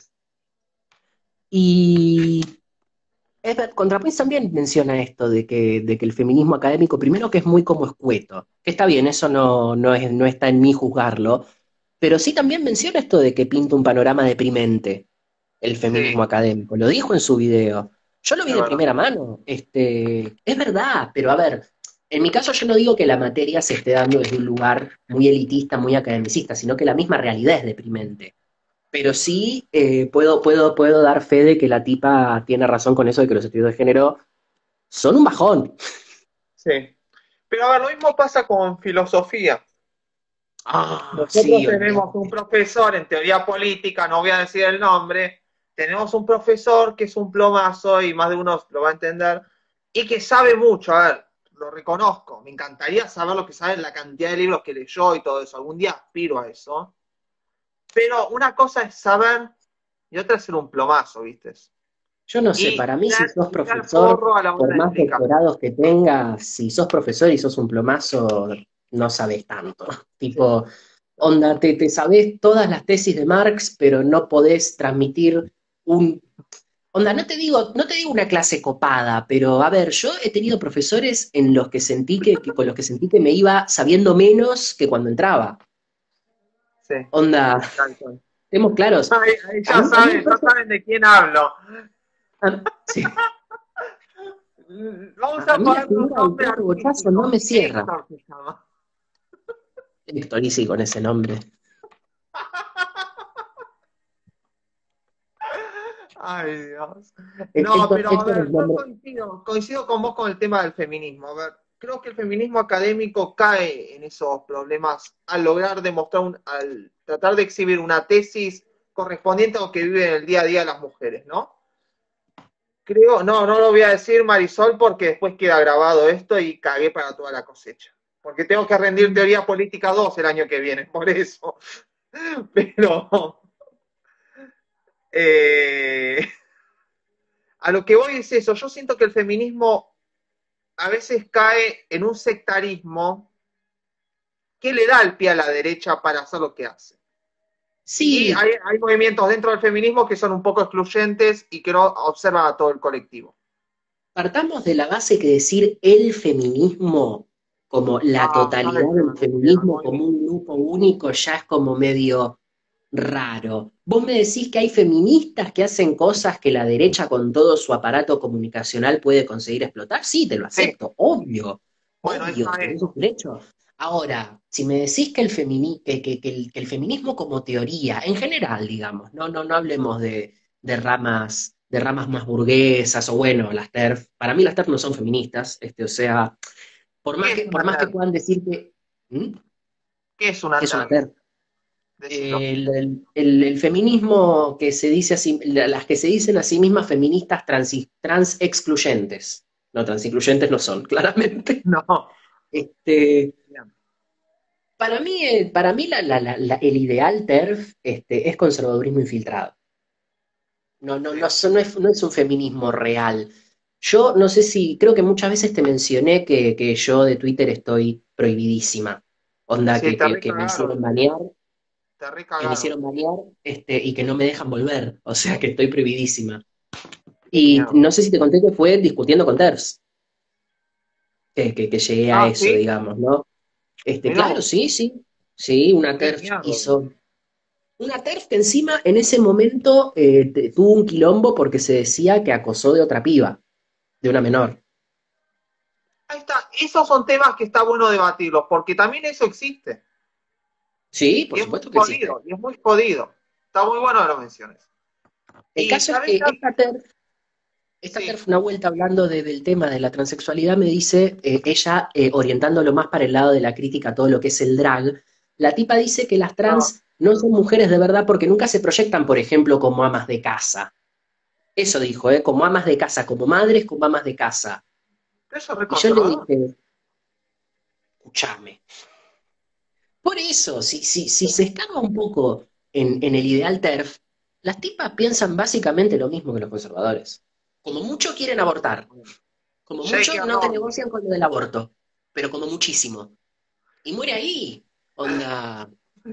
y es ver- ContraPoints también menciona esto de que, de que el feminismo académico, primero que es muy como escueto, que está bien, eso no, no, es, no está en mí juzgarlo, pero sí también menciona esto de que pinta un panorama deprimente el feminismo sí, académico. Lo dijo en su video. Yo lo vi es de verdad. primera mano. Este, es verdad, pero a ver, en mi caso yo no digo que la materia se esté dando desde un lugar muy elitista, muy academicista, sino que la misma realidad es deprimente. Pero sí eh, puedo, puedo, puedo dar fe de que la tipa tiene razón con eso de que los estudios de género son un bajón. Sí. Pero a ver, lo mismo pasa con filosofía. Ah, Nosotros sí, tenemos un olvidate. profesor en teoría política, no voy a decir el nombre, tenemos un profesor que es un plomazo y más de uno lo va a entender, y que sabe mucho, a ver, lo reconozco, me encantaría saber lo que sabe, la cantidad de libros que leyó y todo eso, algún día aspiro a eso, pero una cosa es saber y otra es ser un plomazo, ¿viste? Yo no sé, Y para mí si tirar, sos tirar profesor, porro a la hora por de más explicar. doctorados que tengas, si sos profesor y sos un plomazo, no sabés tanto. Sí, Tipo, onda, te, te sabés todas las tesis de Marx, pero no podés transmitir un... Onda, no te digo, no te digo una clase copada, pero a ver, yo he tenido profesores en los que sentí que, que con los que sentí que me iba sabiendo menos que cuando entraba. sí, Onda, tal cual. estemos claros. Ahí, ahí A ya mí, a mí me saben, ya pasa... saben de quién hablo. a- sí, Vamos a, a a mí la ponerle un figura del nombre perro bochazo no artístico. me cierra. Héctor se llama. Héctor, y sí, con ese nombre. Ay, Dios. No, Héctor, pero a Héctor es ver, yo nombre. coincido, coincido con vos con el tema del feminismo. A ver, creo que el feminismo académico cae en esos problemas al lograr demostrar, un, al tratar de exhibir una tesis correspondiente a lo que viven en el día a día las mujeres, ¿no? Creo, no, no lo voy a decir Marisol porque después queda grabado esto y cagué para toda la cosecha. Porque tengo que rendir teoría política dos el año que viene, por eso. Pero eh, a lo que voy es eso. Yo siento que el feminismo a veces cae en un sectarismo que le da el pie a la derecha para hacer lo que hace. Y Sí, hay, hay movimientos dentro del feminismo que son un poco excluyentes y que no observan a todo el colectivo. partamos de la base que decir el feminismo como la Ah, ya totalidad ese del el feminismo como movimiento. un grupo único ya es como medio raro. Vos me decís que hay feministas que hacen cosas que la derecha con todo su aparato comunicacional puede conseguir explotar. Sí, te lo Sí, acepto, obvio, bueno, obvio, está pero eso es eso. un hecho. Ahora, si me decís que el, femini- que, que- que el, que el feminismo como teoría, en general, digamos, no, no, no hablemos de, de ramas, de ramas más burguesas o bueno, las TERF, para mí las TERF no son feministas, este, o sea, por más ¿Qué es que, por una más que TERF? puedan decir que, ¿Mm? ¿Qué es una ¿Qué es una TERF? TERF? Decilo. El, el- el- el feminismo que se dice así, las que se dicen a sí mismas feministas transi- trans excluyentes, no trans incluyentes no son, claramente. No. Este, Bien. Para mí, eh, para mí la- la- la- la- el ideal TERF este, es conservadurismo infiltrado. No, no, Sí, no, so- no es, no es un feminismo real. Yo no sé si, creo que muchas veces te mencioné que, que yo de Twitter estoy prohibidísima. Onda, sí, que, te que, que me recagaron, hicieron banear, te que me recagaron. hicieron banear este, y que no me dejan volver. O sea, que estoy prohibidísima. Qué Y miedo. no sé si te conté que fue discutiendo con TERFs que, que, que llegué a Ah, eso, sí, digamos, ¿no? Este, mirá claro, vos, sí, sí. Sí, una qué TERF miedo. hizo. Una TERF que encima en ese momento eh, te- tuvo un quilombo porque se decía que acosó de otra piba, de una menor. Ahí está, esos son temas que está bueno debatirlos, porque también eso existe. Sí, por Y es muy supuesto que existe. jodido, y es muy jodido. Está muy bueno que lo menciones. El Y caso es sabes que que esta TERF, esta sí, TERF, una vuelta hablando de- del tema de la transexualidad, me dice, eh, ella eh, orientándolo más para el lado de la crítica a todo lo que es el drag, la tipa dice que las no, trans no son mujeres de verdad porque nunca se proyectan, por ejemplo, como amas de casa. Eso dijo, ¿eh? Como amas de casa, como madres, como amas de casa. eso es Y yo le reconservador. dije, escúchame. Por eso, si, si, si se escapa un poco en, en el ideal TERF, las tipas piensan básicamente lo mismo que los conservadores. Como mucho quieren abortar, como J mucho K. no te Rowling. negocian con lo del aborto, pero como muchísimo. Y muere ahí. Onda,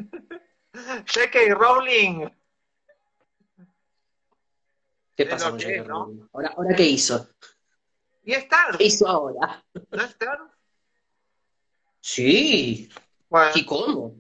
J K. Rowling ¿qué es pasa lo con que J K. es, ¿no? Rowling? Ahora, ¿ahora qué hizo? Y es ¿Qué TERF, hizo ahora? ¿no es TERF? Sí. Bueno, ¿Y cómo?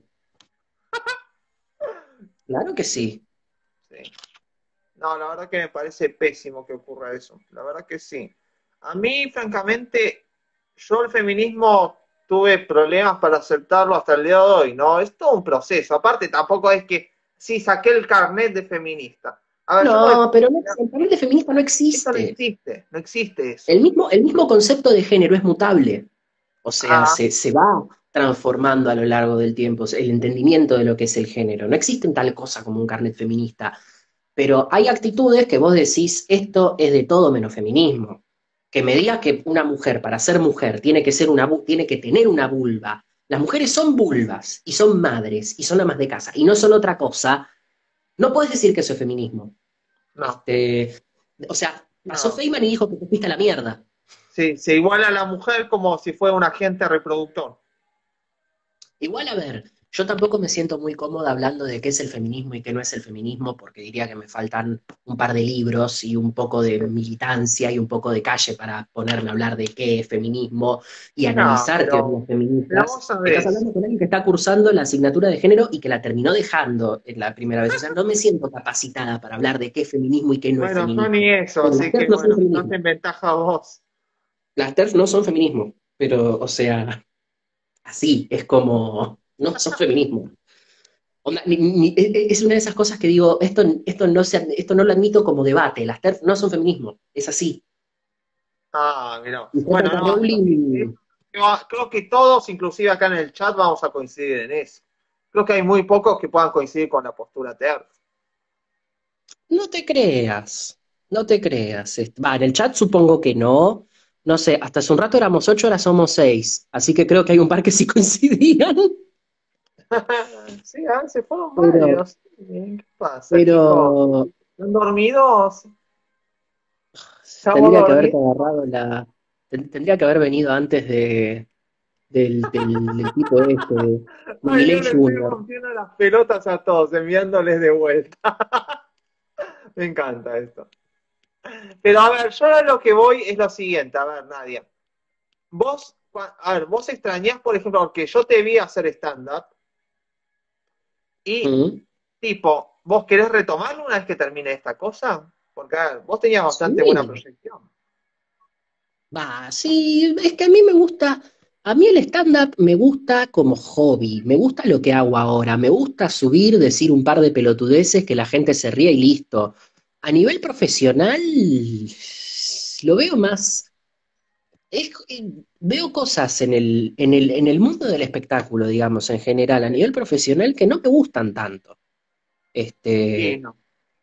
Claro que sí. sí. No, la verdad que me parece pésimo que ocurra eso. La verdad que sí. A mí, francamente, yo el feminismo tuve problemas para aceptarlo hasta el día de hoy, ¿no? Es todo un proceso. Aparte, tampoco es que sí saqué el carnet de feminista. A ver, yo no me No, puedo pero no, tirar- el papel de feminista no eso no existe. existe, no existe El eso. mismo, el mismo concepto de género es mutable. O sea, Ah, se, se va transformando a lo largo del tiempo el entendimiento de lo que es el género. No existe tal cosa como un carnet feminista, pero hay actitudes que vos decís, esto es de todo menos feminismo. Que me digas que una mujer, para ser mujer, tiene que ser una, tiene que tener una vulva. Las mujeres son vulvas y son madres y son amas de casa y no son otra cosa. No puedes decir que eso es feminismo. no, Este, o sea, pasó no. Feynman y dijo que te fuiste a la mierda. Sí, se iguala a la mujer como si fuera un agente reproductor. Igual, a ver, yo tampoco me siento muy cómoda hablando de qué es el feminismo y qué no es el feminismo, porque diría que me faltan un par de libros y un poco de militancia y un poco de calle para ponerme a hablar de qué es feminismo y No, analizar pero, teorías pero vos feministas. Estás sabés. hablando con alguien que está cursando la asignatura de género y que la terminó dejando en la primera vez. O sea, no me siento capacitada para hablar de qué es feminismo y qué no es Bueno, yo ni feminismo. eso, Bueno, las así que TERF no son bueno, estás feminismo. en ventaja vos. Las TERF no son feminismo, pero, o sea, así es como, no son feminismo. Onda, ni- ni- e- e- es una de esas cosas que digo, esto, esto, no se, esto no lo admito como debate, las TERF no son feminismo, es así. Ah, mirá. Y Bueno, J K. no, esto sí, Rowling, eh, creo, creo que todos, inclusive acá en el chat, vamos a coincidir en eso. Creo que hay muy pocos que puedan coincidir con la postura TERF. no te creas, no te creas. Est- Va, en el chat supongo que no, no sé, hasta hace un rato éramos ocho, ahora somos seis, así que creo que hay un par que sí coincidían, Sí, ah, se fueron pero, varios. Sí, ¿qué pasa, chicos? pero ¿Están dormidos? ¿Estamos tendría que haberte dormidos? agarrado la, ten- tendría que haber venido antes de, del, del, del tipo este, de, de Ay, yo Milei le estoy junior rompiendo las pelotas a todos, enviándoles de vuelta. Me encanta esto. Pero a ver, yo a lo que voy es lo siguiente, a ver, Nadia. Vos, a ver, vos extrañás, por ejemplo, porque yo te vi hacer stand-up y, ¿Mm? tipo, ¿vos querés retomarlo una vez que termine esta cosa? Porque, a ver, vos tenías bastante buena Sí, proyección. va, sí, es que a mí me gusta, A mí el stand-up me gusta como hobby, me gusta lo que hago ahora, me gusta subir, decir un par de pelotudeces, que la gente se ría y listo. A nivel profesional, lo veo más, es- eh, veo cosas en el, en el, en el mundo del espectáculo, digamos, en general, a nivel profesional, que no me gustan tanto. Sí, Este, no.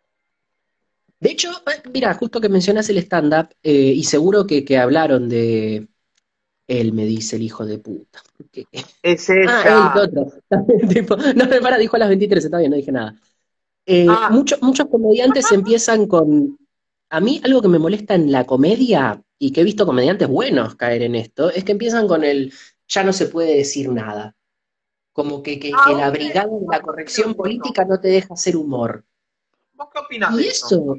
de hecho, eh, mira, justo que mencionas el stand-up, eh, y seguro que, que hablaron de él, me dice el hijo de puta. ¿Qué? Es Ah, él, el ella. otro. Tipo, no, me para, dijo a las veintitrés, está bien, no dije nada. Eh, Ah, muchos, muchos comediantes empiezan con... A mí algo que me molesta en la comedia, y que he visto comediantes buenos caer en esto, es que empiezan con el ya no se puede decir nada. Como que, que, ah, que ¿vos la qué, brigada de vos la qué opinás corrección de eso? política no te deja hacer humor. ¿Vos qué opinás de Y eso? eso,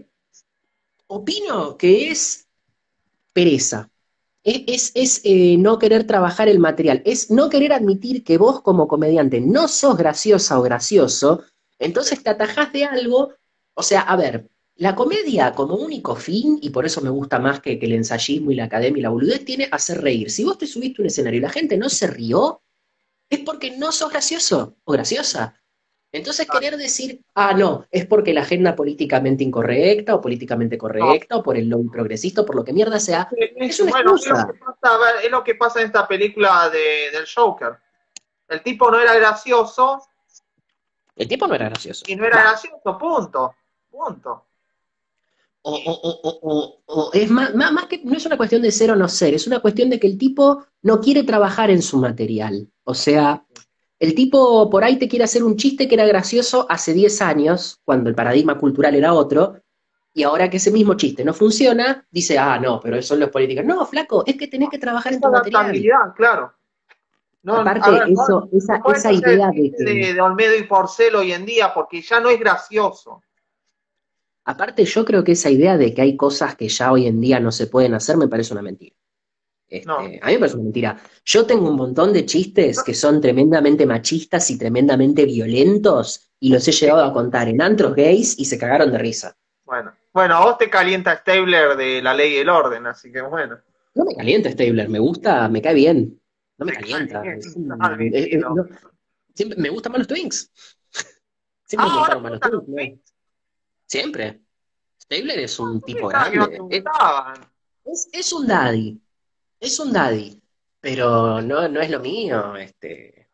opino que es pereza. Es, es, es, eh, no querer trabajar el material, es no querer admitir que vos como comediante no sos graciosa o gracioso, Sí. entonces te atajás de algo. O sea, a ver, la comedia como único fin, y por eso me gusta más que, que el ensayismo y la academia y la boludez, tiene hacer reír. Si vos te subiste a un escenario y la gente no se rió, es porque no sos gracioso o graciosa. Entonces Claro. querer decir, ah, no, es porque la agenda políticamente incorrecta o políticamente No. correcta o por el lobby progresista o por lo que mierda sea, es Es- una bueno, es lo que excusa. pasa, a ver, es lo que pasa en esta película de, del Joker. El tipo no era gracioso El tipo no era gracioso. y no era Va. gracioso, punto. Punto. O, o- o- o- o- o es más, más, más que no es una cuestión de ser o no ser, es una cuestión de que el tipo no quiere trabajar en su material. O sea, el tipo por ahí te quiere hacer un chiste que era gracioso hace diez años, cuando el paradigma cultural era otro, y ahora que ese mismo chiste no funciona, dice, ah, no, pero eso son los políticos. No, flaco, es que tenés que trabajar en Esa tu material. adaptabilidad, claro. No, a Aparte, ver, no, eso, no esa, puedes esa hacer el idea de chiste que, de, de Olmedo y Porcel hoy en día porque ya no es gracioso. aparte yo creo que esa idea de que hay cosas que ya hoy en día no se pueden hacer me parece una mentira. No. Este, a mí me parece una mentira. Yo tengo un montón de chistes que son tremendamente machistas y tremendamente violentos y los he Sí, llegado a contar en antros gays y se cagaron de risa. bueno. Bueno, a vos te calienta Stabler de La Ley y el Orden, así que bueno. No me calienta Stabler, me gusta, me cae bien. No me Te cae calienta. bien. Es Ah, un- eh, eh, mentira. no, siempre, me gustan más los Twinks. Siempre me Ah, ahora gustaron te más los gustan los Twinks, ¿no? Twins. Siempre. Stabler es Ah, un yo tipo pensaba que no te grande. Es, gustaban. es, es un daddy. Es un daddy. Pero no, no es lo mío. Este,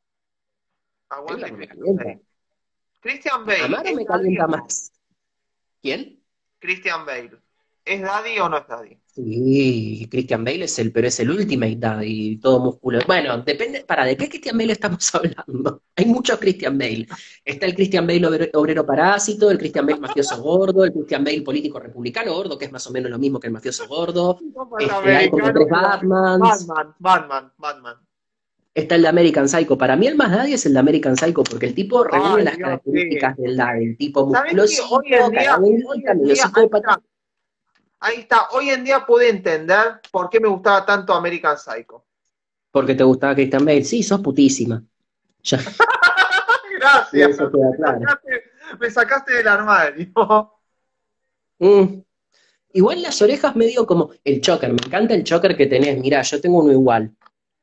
Stabler Aguante no me Christian calienta. Bale. Christian Bale, Amaro ¿es me daddy calienta o no? más. ¿Quién? Christian Bale. ¿Es daddy o no es daddy? Sí, Christian Bale es el, pero es el Ultimate Daddy, todo músculo. Bueno, depende, para, ¿de qué Christian Bale estamos hablando? Hay muchos Christian Bale. Está el Christian Bale obrero, obrero parásito, el Christian Bale mafioso gordo, el Christian Bale político republicano gordo, que es más o menos lo mismo que el mafioso gordo. Como el Este, hay como tres americano, pero Batmans. Batman, Batman, Batman. Está el de American Psycho. Para mí el más daddy es el de American Psycho, porque el tipo reúne Ay, las Dios, sí. características del daddy, el tipo ¿Sabés que hoy en musculosito, cara día, hoy bonita, en medio día, ahí psicópata. está, ahí está, hoy en día pude entender por qué me gustaba tanto American Psycho. Porque te gustaba Christian Bale. Sí, sos putísima. Ya, sí, Gracias, eso queda me claro. sacaste, me sacaste del armario. Mm. Igual las orejas medio como el choker, me encanta el choker que tenés, mirá, yo tengo uno igual.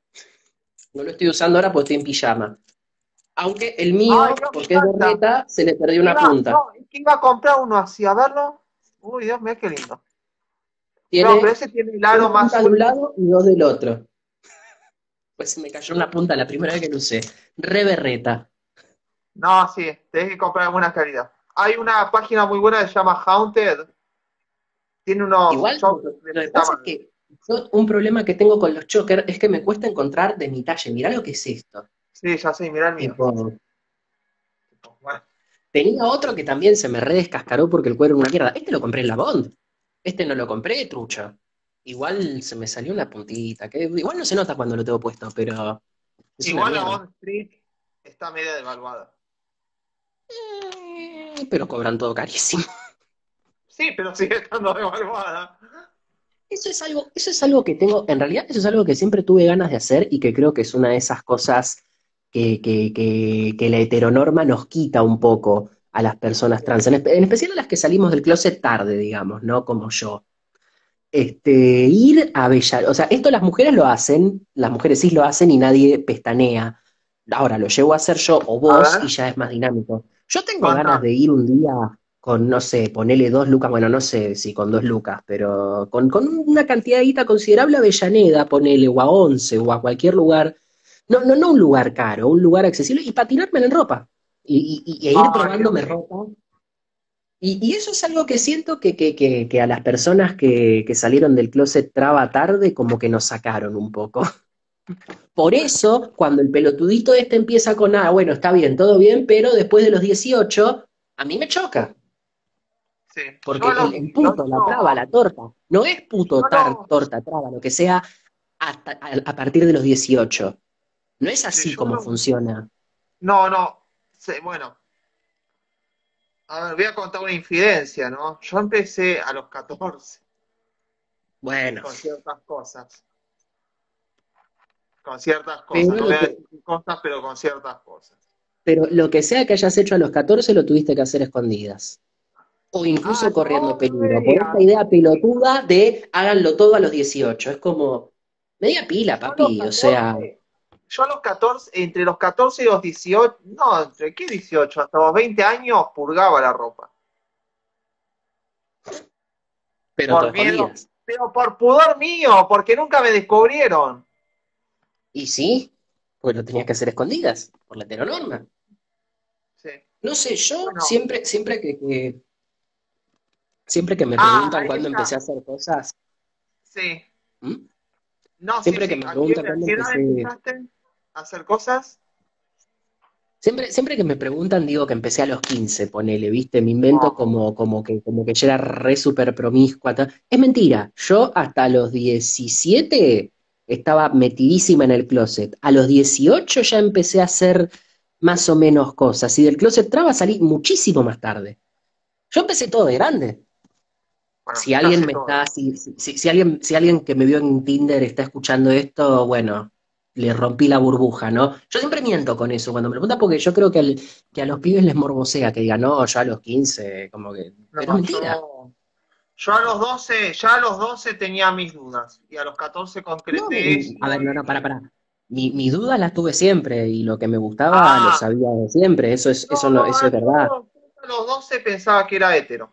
No lo estoy usando ahora porque estoy en pijama. Aunque el Ay, mío, Dios, me porque es encanta. berreta, se le perdió una Iba, punta. no, es que iba a comprar uno así, a verlo. Uy, Dios mío, qué lindo. No, pero Tiene ese tiene el aro dos más puntas de un suelto. lado y dos del otro. Pues se me cayó una punta la primera vez que lo usé. Re berreta. No, sí, tenés que comprar de buena calidad. Hay una página muy buena que se llama Haunted. Tiene unos Igual lo, chocos de lo que puta pasa es madre. que yo, un problema que tengo con los chokers es que me cuesta encontrar de mi talle. Mirá lo que es esto. Sí, ya sé, mirá el mío. Tipo, Bueno, tenía otro que también se me redescascaró porque el cuero era una mierda. Este lo compré en la Bond. Este no lo compré, trucha. Igual se me salió una puntita, que igual no se nota cuando lo tengo puesto, pero es una igual la mierda. Bond Street está media devaluada. Eh, pero cobran todo carísimo. Sí, pero sigue estando devaluada. Eso es algo, eso es algo que tengo, en realidad eso es algo que siempre tuve ganas de hacer y que creo que es una de esas cosas que, que, que, que la heteronorma nos quita un poco a las personas trans, en, espe- en especial a las que salimos del closet tarde, digamos, ¿no? Como yo. este, ir a Avellaneda. O sea, esto las mujeres lo hacen, las mujeres sí lo hacen y nadie pestanea. Ahora lo llevo a hacer yo o A vos y ver, ya es más dinámico. Yo tengo ganas de contame. ir un día con, no sé, ponele dos lucas, bueno, no sé si con dos lucas, pero con, con una cantidad de guita considerable a Avellaneda, ponele, o a Once, o a cualquier lugar. No, no, no un lugar caro, un lugar accesible, y patinarme en ropa. Y, y, y- e ir Ay, Dios probándome mío. ropa. Y, y eso es algo que siento que, que, que, que a las personas que, que salieron del closet traba tarde, como que nos sacaron un poco. Por eso, cuando el pelotudito este empieza con, ah, bueno, está bien, todo bien, pero después de los dieciocho a mí me choca. Sí, yo Porque a el, los el punto, la traba, dieciocho, la torta, no es yo puto a tar, los, torta, traba, lo que sea, hasta, a, a partir de los dieciocho. No es sí, así yo a como los, funciona. no, no, sí, bueno, a ver, voy a contar una infidencia, ¿no? Yo empecé a los catorce Bueno, con ciertas cosas, con ciertas cosas, pero no voy lo a que, decir qué cosas, pero con ciertas cosas. pero lo que sea que hayas hecho a los catorce lo tuviste que hacer escondidas. O Ah, incluso corriendo no, no me peligro, por esta digas. idea pelotuda de háganlo todo a los dieciocho. Es como media pila, Yo a los papi, o sea, catorce, yo a los catorce, entre los catorce y los dieciocho, no, ¿entre qué dieciocho? Hasta los veinte años purgaba la ropa. pero todo Por miedo, escondidas. pero por pudor mío, porque nunca me descubrieron. Y sí, pues lo tenías que hacer escondidas, por la heteronorma. Sí. No sé, yo Bueno, siempre, siempre que, que- siempre que me ah, preguntan ahí cuándo empecé está. a hacer cosas, Sí. ¿m? No, sí, Siempre que sí. me ¿A qué, preguntan a cuándo qué edad empecé, empezaste a hacer cosas? siempre, siempre que me preguntan digo que empecé a los quince, ponele, ¿viste? Me invento Oh, como, como que, como que yo era re súper promiscua. ta- Es mentira, yo hasta los diecisiete estaba metidísima en el closet. A los dieciocho ya empecé a hacer más o menos cosas. Y del closet traba salí muchísimo más tarde. Yo empecé todo de grande. bueno, Si alguien casi me todo. está, si, si, si- si alguien, si alguien que me vio en Tinder está escuchando esto, bueno, le rompí la burbuja, ¿no? Yo siempre miento con eso cuando me preguntan porque yo creo que, al- que a los pibes les morbosea que digan, no, yo a los quince como que. Pero es No, mentira. yo, yo a los doce, ya a los doce tenía mis dudas. Y a los catorce No, concreté mi- a eso ver, no, no, para, y. para. Mi, mis dudas las tuve siempre y lo que me gustaba lo Ah, sabía de siempre, eso es, eso no, no, no, eso ah, es verdad. yo a los doce pensaba que era hetero.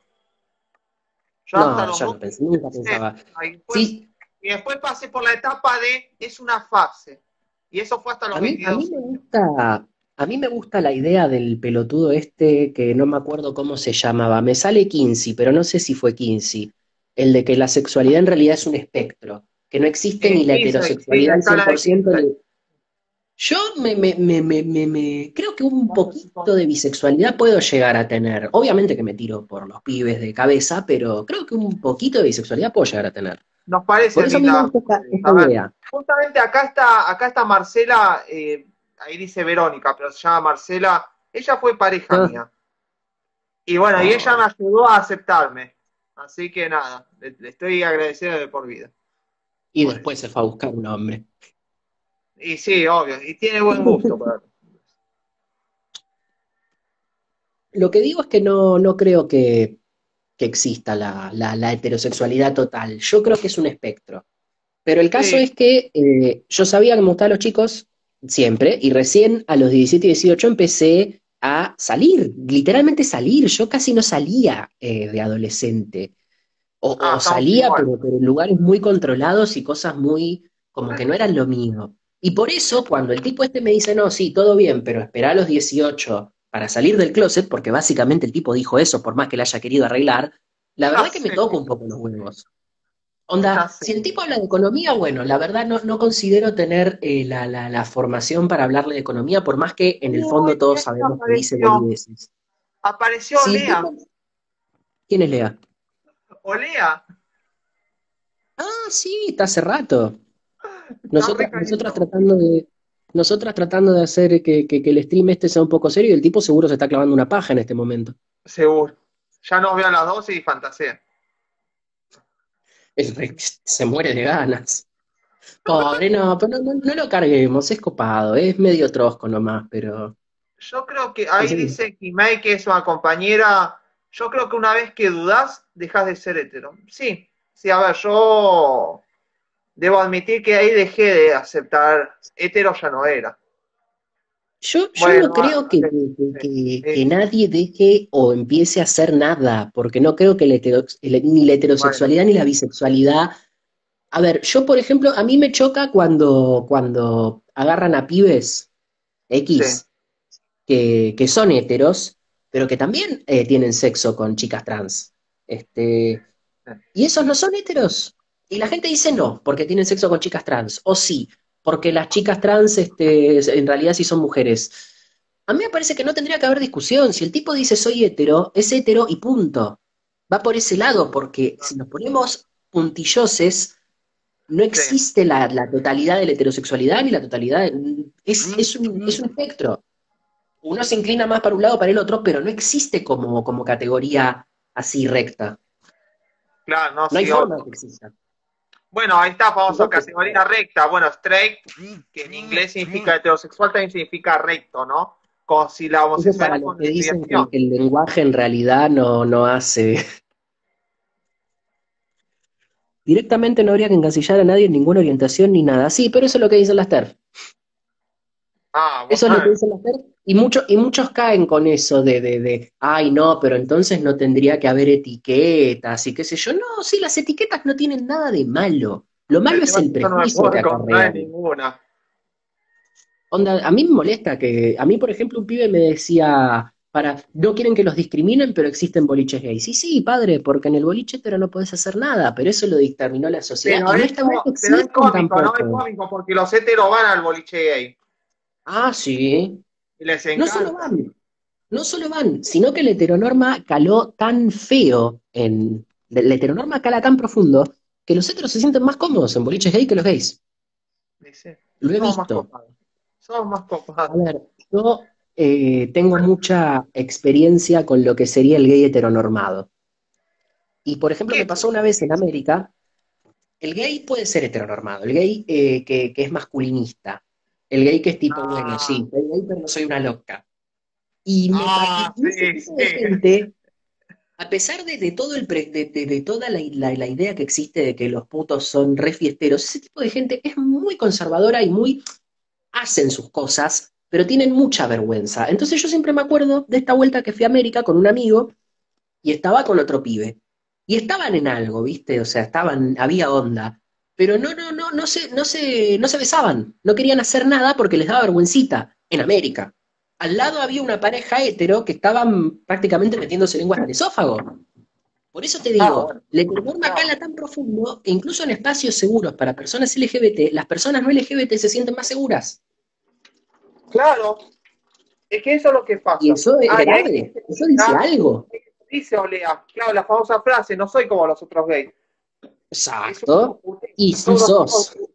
Yo hasta No, los yo no doce pensé, nunca pensé. pensaba. Y después, Sí, y después pasé por la etapa de es una fase. Y eso fue hasta los A mí, a mí veintidós me años. gusta, a mí me gusta la idea del pelotudo este que no me acuerdo cómo se llamaba. Me sale Kinsey, pero no sé si fue Kinsey. El de que la sexualidad en realidad es un espectro, que no existe ni Eh, la Kinsey, sí, heterosexualidad la al cien escala por de ciento Kinsey. ni. Yo me, me, me, me, me, me- creo que un poquito de bisexualidad puedo llegar a tener. Obviamente que me tiro por los pibes de cabeza, pero creo que un poquito de bisexualidad puedo llegar a tener. Nos Por parecen eso a mí me lindas gusta esta, mujeres. esta A ver, idea. justamente acá está, acá está Marcela, eh, ahí dice Verónica, pero se llama Marcela. Ella fue pareja Ah, mía. Y bueno, y ella me ay. ayudó a aceptarme. Así que nada, le, le estoy agradecido de por vida Y por después eso. se fue a buscar un hombre. Y sí, obvio, y tiene buen gusto para. Lo que digo es que no, no creo que, que exista la, la- la heterosexualidad total. Yo creo que es un espectro. Pero el caso Sí, es que eh, yo sabía que me gustaban los chicos siempre, y recién a los diecisiete y dieciocho empecé a salir, literalmente salir. Yo casi no salía eh, de adolescente. O, ah, o estamos salía, igual. pero, pero en lugares muy controlados y cosas muy, como que no eran lo mío. Y por eso, cuando el tipo este me dice, no, sí, todo bien, pero espera a los dieciocho para salir del closet, porque básicamente el tipo dijo eso, por más que le haya querido arreglar, la Ya verdad que me sé, toca un poco los huevos. ya Onda, sé. si el tipo habla de economía, bueno, la verdad no, no considero tener eh, la, la, la formación para hablarle de economía, por más que en el Uy, fondo todos mirá quién sabemos que dice apareció. boludeces. Apareció Si el Lea. tipo, ¿quién es Lea? O Lea. Ah, sí, está hace rato. Está re Nosotras, nosotras calientado. tratando de, nosotras tratando de hacer que, que- que el stream este sea un poco serio y el tipo seguro se está clavando una paja en este momento. Seguro. Ya nos veo a las doce y fantasea. El re- se muere de ganas. Pobre, no, pero no, no- no lo carguemos, es copado, es medio trosco nomás, pero. Yo creo que ahí Sí. dice Kimei que es una compañera. Yo creo que una vez que dudás, dejas de ser hetero. Sí, Sí, a ver, yo debo admitir que ahí dejé de aceptar, hetero ya no era. Yo, yo no Bueno, creo ah, que, sí, que- sí, que- que sí, nadie deje o empiece a hacer nada, porque no creo que la hetero- el- ni la bueno, heterosexualidad ni la bisexualidad. A ver, yo por ejemplo, a mí me choca cuando, cuando agarran a pibes sí, X que, que son heteros, pero que también eh, tienen sexo con chicas trans. Este, sí. y esos no son heteros. Y la gente dice no, porque tienen sexo con chicas trans. O sí, porque las chicas trans este, en realidad sí son mujeres. A mí me parece que no tendría que haber discusión. Si el tipo dice soy hetero, es hetero y punto. Va por ese lado, porque si nos ponemos puntilloses, no Sí. existe la, la totalidad de la heterosexualidad ni la totalidad. de- es, es un, es un espectro. Uno se inclina más para un lado o para el otro, pero no existe como, como categoría así recta. Claro, no, No hay sí, forma de obvio. que exista. Bueno, ahí está, famosa Entonces, categoría recta. Bueno, straight, que en inglés significa heterosexual, también significa recto, ¿no? Como si la eso es para homosexualidad los fuera que una dicen que el, desviación. que el lenguaje en realidad no, no hace. Directamente no habría que encasillar a nadie en ninguna orientación ni nada. Sí, pero eso es lo que dicen las T E R F. Ah, Eso es lo que bueno. dicen las T E R F. Y, mucho, y muchos caen con eso de, de, de, ay, no, pero entonces no tendría que haber etiquetas y qué sé yo. No, sí, las etiquetas no tienen nada de malo. Lo malo El es tema es el que yo no me prejuicio puedo que encontrar en acarrean. ninguna. Onda, a mí me molesta que, a mí, por ejemplo, un pibe me decía, para, no quieren que los discriminen, pero existen boliches gays. Sí, sí, padre, porque en el boliche hetero no podés hacer nada, pero eso lo dictaminó la sociedad Pero y no es, está mal que pero es existan cómico, ¿no? Es tampoco. cómico porque los heteros van al boliche gay Ah, sí. y les No solo encanta. van, no solo van, sino que la heteronorma caló tan feo en, la heteronorma cala tan profundo que los heteros se sienten más cómodos en boliches gay que los gays. Dice, Lo he somos más visto. copados. Somos más A copados. ver, yo eh, tengo mucha experiencia con lo que sería el gay heteronormado. Y por ejemplo, ¿Qué me es pasó eso? una vez en América, el gay puede ser heteronormado, el gay eh, que, que es masculinista, el gay que es tipo, bueno, Ah, sí, soy gay, pero no soy una loca. Y, me, pa- y ah, y ese sí, tipo de sí. gente, a pesar de, de todo el pre- de, de- de toda la, la- la idea que existe de que los putos son re fiesteros, ese tipo de gente es muy conservadora y muy hacen sus cosas, pero tienen mucha vergüenza. Entonces yo siempre me acuerdo de esta vuelta que fui a América con un amigo y estaba con otro pibe. Y estaban en algo, ¿viste? O sea, estaban, había onda. Pero no, no, no, no se, no se, no se besaban. No querían hacer nada porque les daba vergüencita. En América. Al lado había una pareja hetero que estaban prácticamente metiéndose lenguas al esófago. Por eso te Ah, digo, bueno. la heteronorma No, cala tan profundo que incluso en espacios seguros para personas L G B T, las personas no L G B T se sienten más seguras. claro, es que eso es lo que Y pasa. eso es Ah, y ahí grave. dice, Eso dice ah, algo. dice Olea, claro, la famosa frase, no soy como los otros gays. Es un Exacto. Y sí todos sos. somos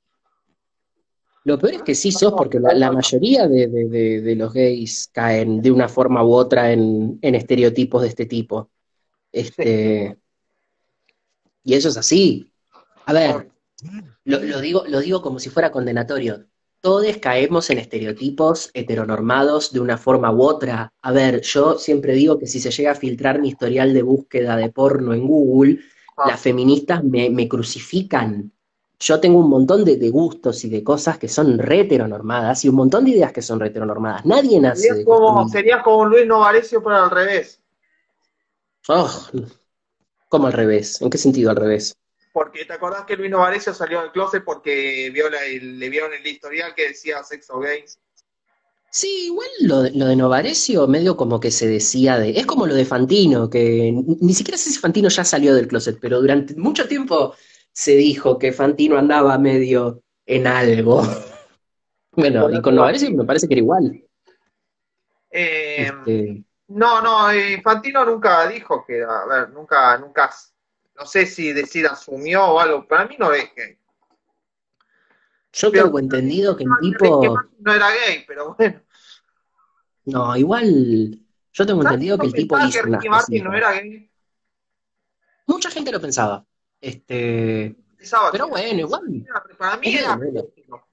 Lo peor es que sí sos, no, porque la, la mayoría de, de- de- de los gays caen de una forma u otra en, en estereotipos de este tipo. sí, Este, y eso es así. A ver, obvio. lo, lo digo, lo digo como si fuera condenatorio. Todos caemos en estereotipos heteronormados de una forma u otra. A ver, yo siempre digo que si se llega a filtrar mi historial de búsqueda de porno en Google, Ah, las feministas me, me crucifican. Yo tengo un montón de, de gustos y de cosas que son re heteronormadas y un montón de ideas que son re heteronormadas. Nadie nace serías como, deconstruido. serías como un Luis Novarecio, pero al revés. Oh, ¿cómo al revés? ¿En qué sentido al revés? Porque te acordás que Luis Novarecio salió del closet porque vio la- el- le vieron el historial que decía sexo gay. Sí, igual lo, de- lo de Novarecio medio como que se decía de... Es como lo de Fantino, que ni ni siquiera sé si Fantino ya salió del closet, pero durante mucho tiempo se dijo que Fantino andaba medio en algo. Bueno, y con Volando Novarecio me vacío. parece que era igual. Eh, Este, no, no, eh, Fantino nunca dijo que, a ver, nunca, nunca, no sé si decir asumió o algo, para mí no es gay. yo Pero tengo entendido que el Ricky tipo... Martin no era gay, pero bueno. No, igual... Yo tengo ¿Sabes que entendido que yo el tipo pensaba que hizo unas Ricky Martin no cositas. era gay? Mucha gente lo pensaba. Este, Pensaba que pero era. bueno, igual. Para Es mí medio era menos. pedófilo.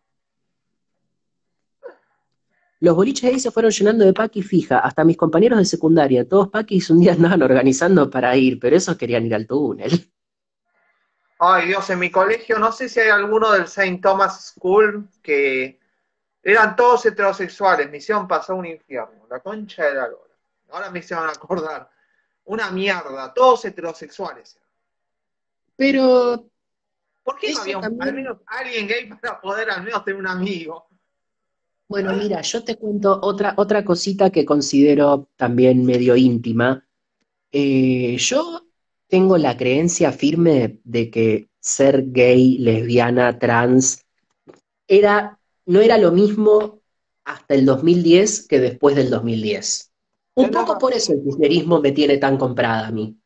Los boliches ahí se fueron llenando de paquis fija, hasta mis compañeros de secundaria, todos paquis un día andaban organizando para ir, pero esos querían ir al túnel. Ay, Dios, en mi colegio, no sé si hay alguno del Saint Thomas School que eran todos heterosexuales, me hicieron pasar un infierno, la concha de la lora. Ahora me hicieron acordar. Una mierda, todos heterosexuales. Pero ¿Por qué no eso había un- al también, menos alguien gay para poder al menos tener un amigo? bueno, mira, yo te cuento otra, otra cosita que considero también medio íntima. Eh, yo tengo la creencia firme de que ser gay, lesbiana, trans, era, no era lo mismo hasta el dos mil diez que después del dos mil diez. Un Tenés poco por razón. eso el kirchnerismo me tiene tan comprada a mí.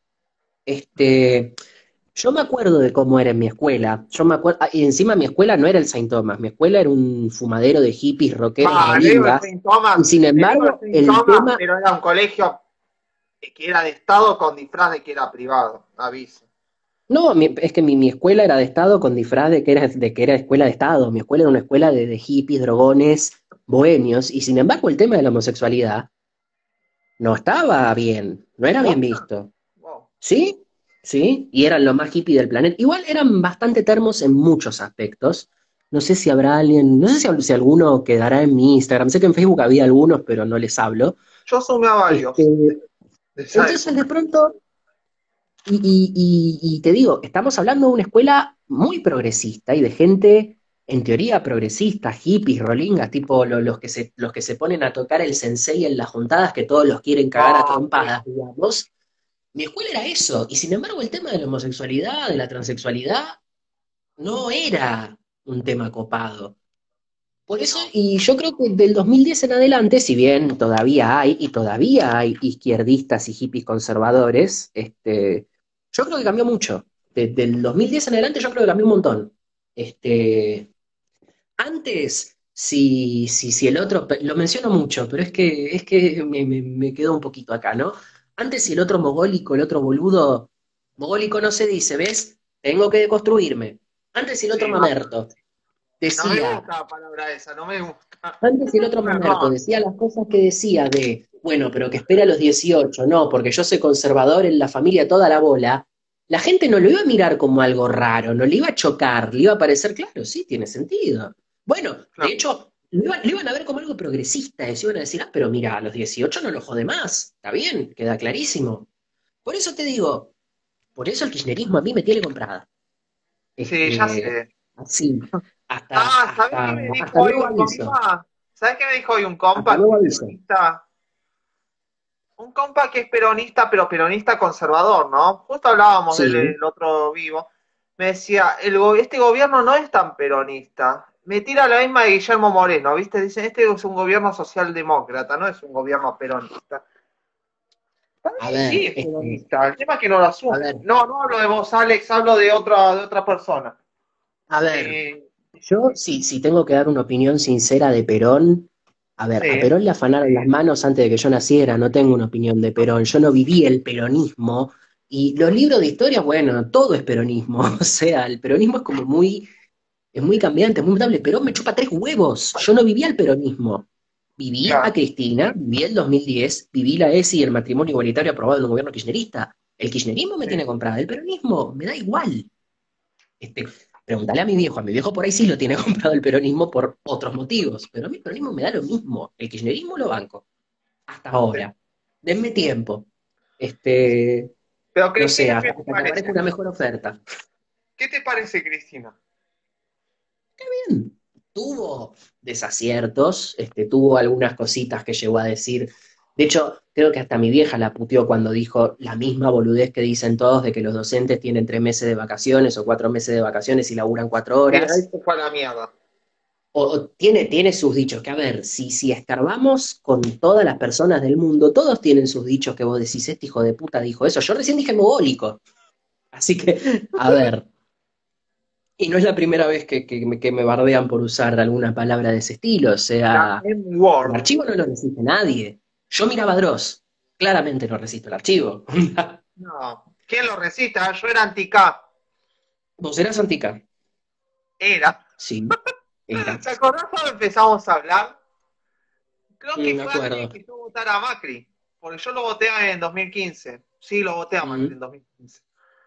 Este, yo me acuerdo de cómo era en mi escuela. Yo me acuerdo, y encima mi escuela no era el Saint Thomas, mi escuela era un fumadero de hippies, rockeros, Va, le digo el rolingas. Saint Thomas, Y sin le digo el embargo, Saint el Thomas, tema, pero era un colegio que era de Estado con disfraz de que era privado, aviso. no, mi- es que mi, mi escuela era de Estado con disfraz de que era, de que era escuela de Estado. Mi escuela era una escuela de, de hippies, drogones, bohemios. Y sin embargo, el tema de la homosexualidad no estaba bien, no era bien ¿Posta? visto. Wow. ¿Sí? ¿Sí? Y eran lo más hippie del planeta. Igual eran bastante termos en muchos aspectos. No sé si habrá alguien, no sé si, si alguno quedará en mi Instagram. Sé que en Facebook había algunos, pero no les hablo. Yo sumé a Este, varios de, de esa entonces, de época. pronto, y, y- y- y te digo, estamos hablando de una escuela muy progresista y de gente, en teoría, progresista, hippies, rolingas, tipo lo- los que se, los que se ponen a tocar el sensei en las juntadas, que todos los quieren cagar a Ah, sí. trompadas, digamos. Mi escuela era eso, y sin embargo el tema de la homosexualidad, de la transexualidad, no era un tema copado. Por eso, No. y yo creo que del dos mil diez en adelante, si bien todavía hay, y todavía hay izquierdistas y hippies conservadores, este, yo creo que cambió mucho. Desde el dos mil diez en adelante yo creo que cambió un montón. Este, antes, si, si, si el otro, lo menciono mucho, pero es que, es que me, me, me quedó un poquito acá, ¿no? Antes, si el otro mogólico, el otro boludo, mogólico no se dice, ¿ves? Tengo que deconstruirme. Antes, si el otro Sí. mamerto No me decía, gusta la palabra esa, no me gusta. antes, si el otro mamerto Perdón. decía las cosas que decía de, bueno, pero que espera a los dieciocho, no, porque yo soy conservador en la familia toda la bola, la gente no lo iba a mirar como algo raro, no le iba a chocar, le iba a parecer, claro, sí, tiene sentido. Bueno, de Claro. hecho, lo iban, lo iban a ver como algo progresista, y se iban a decir, ah, pero mira, a los dieciocho no lo jode más, está bien, queda clarísimo. Por eso te digo, por eso el kirchnerismo a mí me tiene comprada. Sí, ya Este, sé. así, hasta, Ah, ¿sabés qué hasta, me dijo hasta hoy nuevo un aviso, compa? ¿Sabés qué me dijo hoy un hasta compa que nuevo es aviso. peronista? Un compa que es peronista, pero peronista conservador, ¿no? Justo hablábamos del Sí. el otro vivo. Me decía, el, go- este gobierno no es tan peronista. Me tira la misma de Guillermo Moreno, ¿viste? Dicen, este es un gobierno socialdemócrata, no es un gobierno peronista. Para A mí sí ver, es este, peronista, el tema es que no lo a asume. ver, No, no hablo de vos, Alex, hablo de otra, de otra persona. a ver, Eh, yo si, si tengo que dar una opinión sincera de Perón, a ver, a sí, Perón le afanaron las manos antes de que yo naciera, no tengo una opinión de Perón, yo no viví el peronismo, y los libros de historia, bueno, todo es peronismo, o sea, el peronismo es como muy, es muy cambiante, es muy mutable. Perón me chupa tres huevos, yo no vivía el peronismo. Viví a claro. Cristina, viví el dos mil diez, viví la E S I y el matrimonio igualitario aprobado en un gobierno kirchnerista. El kirchnerismo me Sí. tiene comprada, el peronismo me da igual. Este, pregúntale a mi viejo, a mi viejo por ahí sí lo tiene comprado el peronismo por otros motivos, pero a mí el peronismo me da lo mismo. El kirchnerismo lo banco, hasta Sí. ahora. Denme tiempo. Este, Pero, no sé, Cristina, ¿qué hasta, te hasta que aparezca parece? una mejor oferta. ¿Qué te parece, Cristina? Bien, tuvo desaciertos, este, tuvo algunas cositas que llegó a decir. De hecho, creo que hasta mi vieja la puteó cuando dijo la misma boludez que dicen todos de que los docentes tienen tres meses de vacaciones o cuatro meses de vacaciones y laburan cuatro Sí, ahí horas. se fue a la mierda. O, o tiene, tiene sus dichos, que a ver, si, si escarbamos con todas las personas del mundo, todos tienen sus dichos que vos decís, este hijo de puta dijo eso. Yo recién dije mogólico. Así que, a ver, y no es la primera vez que, que me, que me bardean por usar alguna palabra de ese estilo. O La sea, el M-Word. archivo no lo resiste nadie. Yo miraba a Dross, claramente no resisto el archivo. No. ¿Quién lo resista? Yo era anti-K. ¿Vos eras antica? Era. Sí, era. ¿Te acordás cuando empezamos a hablar? Creo que Mm, me fue antes de acuerdo. que yo votara a Macri. Porque yo lo voté en dos mil quince. Sí, lo voté a Macri Mm. en dos mil quince.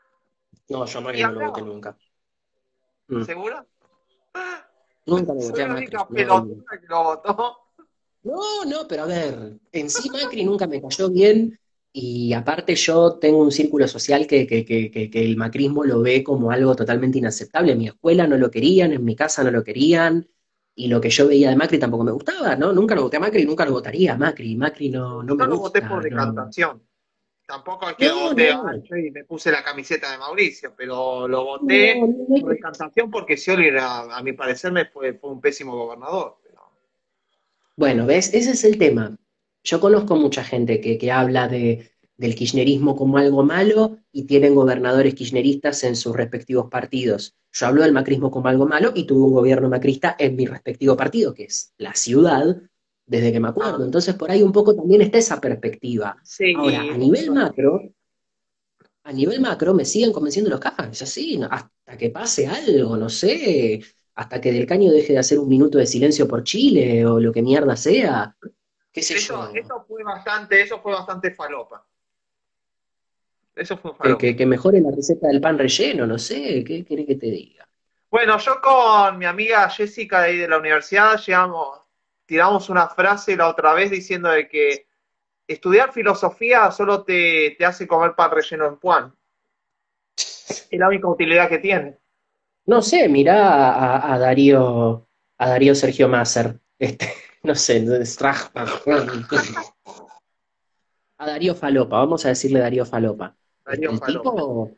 No, yo a Y Macri no lo voté hablaba, nunca. Mm. ¿seguro? Nunca lo voté Soy a la Macri. única No, pelotuda que lo votó. no, no, pero a ver, en sí Macri nunca me cayó bien y aparte yo tengo un círculo social que, que, que, que, que el macrismo lo ve como algo totalmente inaceptable. En mi escuela no lo querían, en mi casa no lo querían y lo que yo veía de Macri tampoco me gustaba, ¿no? Nunca lo voté a Macri y nunca lo votaría a Macri. Macri no, no me Yo lo voté por gusta, no. decantación. Tampoco es que lo No, voté no, ancho y me puse la camiseta de Mauricio, pero lo no, voté no hay por que. decantación porque Scioli era, a mi parecer, me fue, fue un pésimo gobernador. Pero... Bueno, ¿ves? Ese es el tema. Yo conozco mucha gente que, que habla de, del kirchnerismo como algo malo y tienen gobernadores kirchneristas en sus respectivos partidos. Yo hablo del macrismo como algo malo y tuve un gobierno macrista en mi respectivo partido, que es la ciudad, desde que me Ah, acuerdo. Entonces, por ahí un poco también está esa perspectiva. Ahora, sí, a nivel eso macro, sí. a nivel macro me siguen convenciendo los cajas, es así, no- hasta que pase algo, no sé, hasta que Del Caño deje de hacer un minuto de silencio por Chile o lo que mierda sea, qué sé Eso, yo, eso fue bastante, eso fue bastante falopa. Eso fue que, que, falopa. que mejore la receta del pan relleno, no sé, ¿qué querés que te diga? Bueno, yo con mi amiga Jessica de ahí de la universidad llegamos, tiramos una frase la otra vez diciendo de que estudiar filosofía solo te, te hace comer pan relleno en Puan. Es la única utilidad que tiene. No sé, mirá a, a- a Darío, a Darío Sergio Masser, este, no sé, a Darío Falopa, vamos a decirle Darío Falopa. Este, Darío el Falopa. tipo,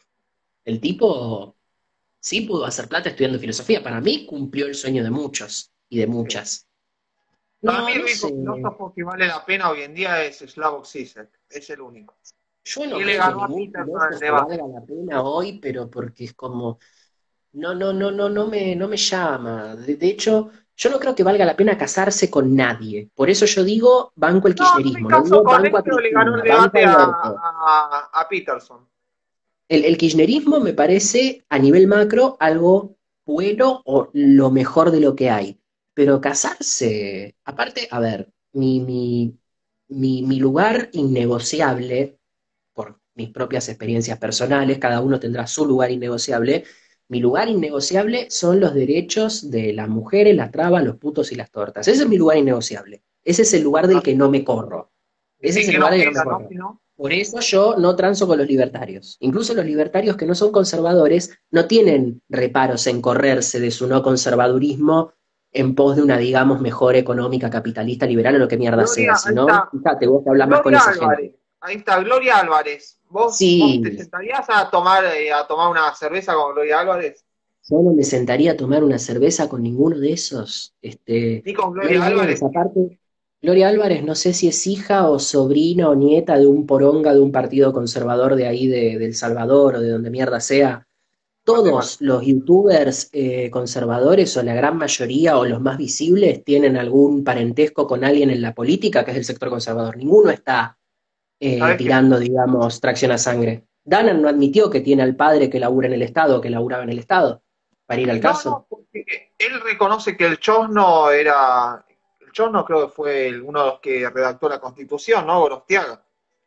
el tipo sí pudo hacer plata estudiando filosofía. Para mí cumplió el sueño de muchos y de Sí. muchas. Para mí No, el no único sé. filósofo que vale la pena hoy en día es Slavoj Zizek. Es el único. Yo no Y le creo que ganó a ningún Peterson en el filósofo debate. valga la pena hoy, pero porque es como, no, no, no, no, no me, no me llama. De, de hecho, yo no creo que valga la pena casarse con nadie. Por eso yo digo banco el No, no me kirchnerismo, no caso digo con banco él, a pero le ganó el Cristina, banco a debate a, Alberto. a, a Peterson. El, el kirchnerismo me parece a nivel macro algo bueno o lo mejor de lo que hay. Pero casarse, aparte, a ver, mi, mi, mi, mi lugar innegociable, por mis propias experiencias personales, cada uno tendrá su lugar innegociable. Mi lugar innegociable son los derechos de las mujeres, las trabas, los putos y las tortas. Ese es mi lugar innegociable. Ese es el lugar del Ah, que no me corro. Ese es sí, el que lugar nos del que no me queda, ¿no? corro. Si no, Por eso yo no transo con los libertarios. Incluso los libertarios que no son conservadores no tienen reparos en correrse de su no conservadurismo en pos de una, digamos, mejor económica, capitalista, liberal o lo que mierda sea. Gloria, Si ahí no, está. fíjate vos que hablas más con Gloria esa gente. Álvarez. Ahí está, Gloria Álvarez. ¿Vos, vos te Sí, sentarías a tomar, eh, a tomar una cerveza con Gloria Álvarez? yo no me sentaría a tomar una cerveza con ninguno de esos. Este, Ni con Gloria Gloria Álvarez, Álvarez. aparte, Gloria Álvarez no sé si es hija o sobrina o nieta de un poronga de un partido conservador de ahí de, de El Salvador o de donde mierda sea. Guatemala. Todos los youtubers eh, conservadores o la gran mayoría o los más visibles tienen algún parentesco con alguien en la política que es del sector conservador. Ninguno está eh, ¿Sabes qué? tirando, digamos, tracción a sangre. Danan no admitió que tiene al padre que labura en el Estado, que laburaba en el Estado, para ir al No, caso. no, porque él reconoce que el Chosno era. El Chosno creo que fue el- uno de los que redactó la Constitución, ¿no? Gorostiaga,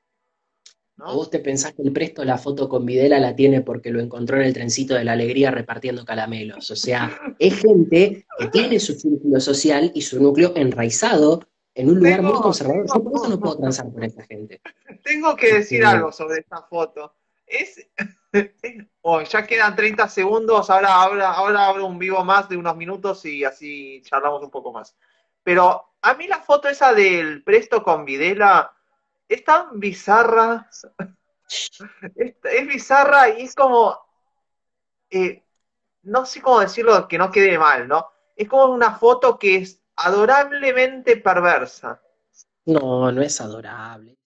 ¿O ¿no? vos te pensás que el Presto la foto con Videla la tiene porque lo encontró en el trencito de la alegría repartiendo calamelos? O sea, es gente que tiene su círculo social y su núcleo enraizado en un lugar muy Tengo, conservador. Yo por eso no puedo tengo, transar con esta gente. tengo que decir Este, algo sobre esta foto. Es, oh, ya quedan treinta segundos, ahora, ahora, ahora abro un vivo más de unos minutos y así charlamos un poco más. Pero a mí la foto esa del Presto con Videla es tan bizarra, es, es bizarra y es como, eh, no sé cómo decirlo que no quede mal, ¿no? Es como una foto que es adorablemente perversa. no, no es adorable.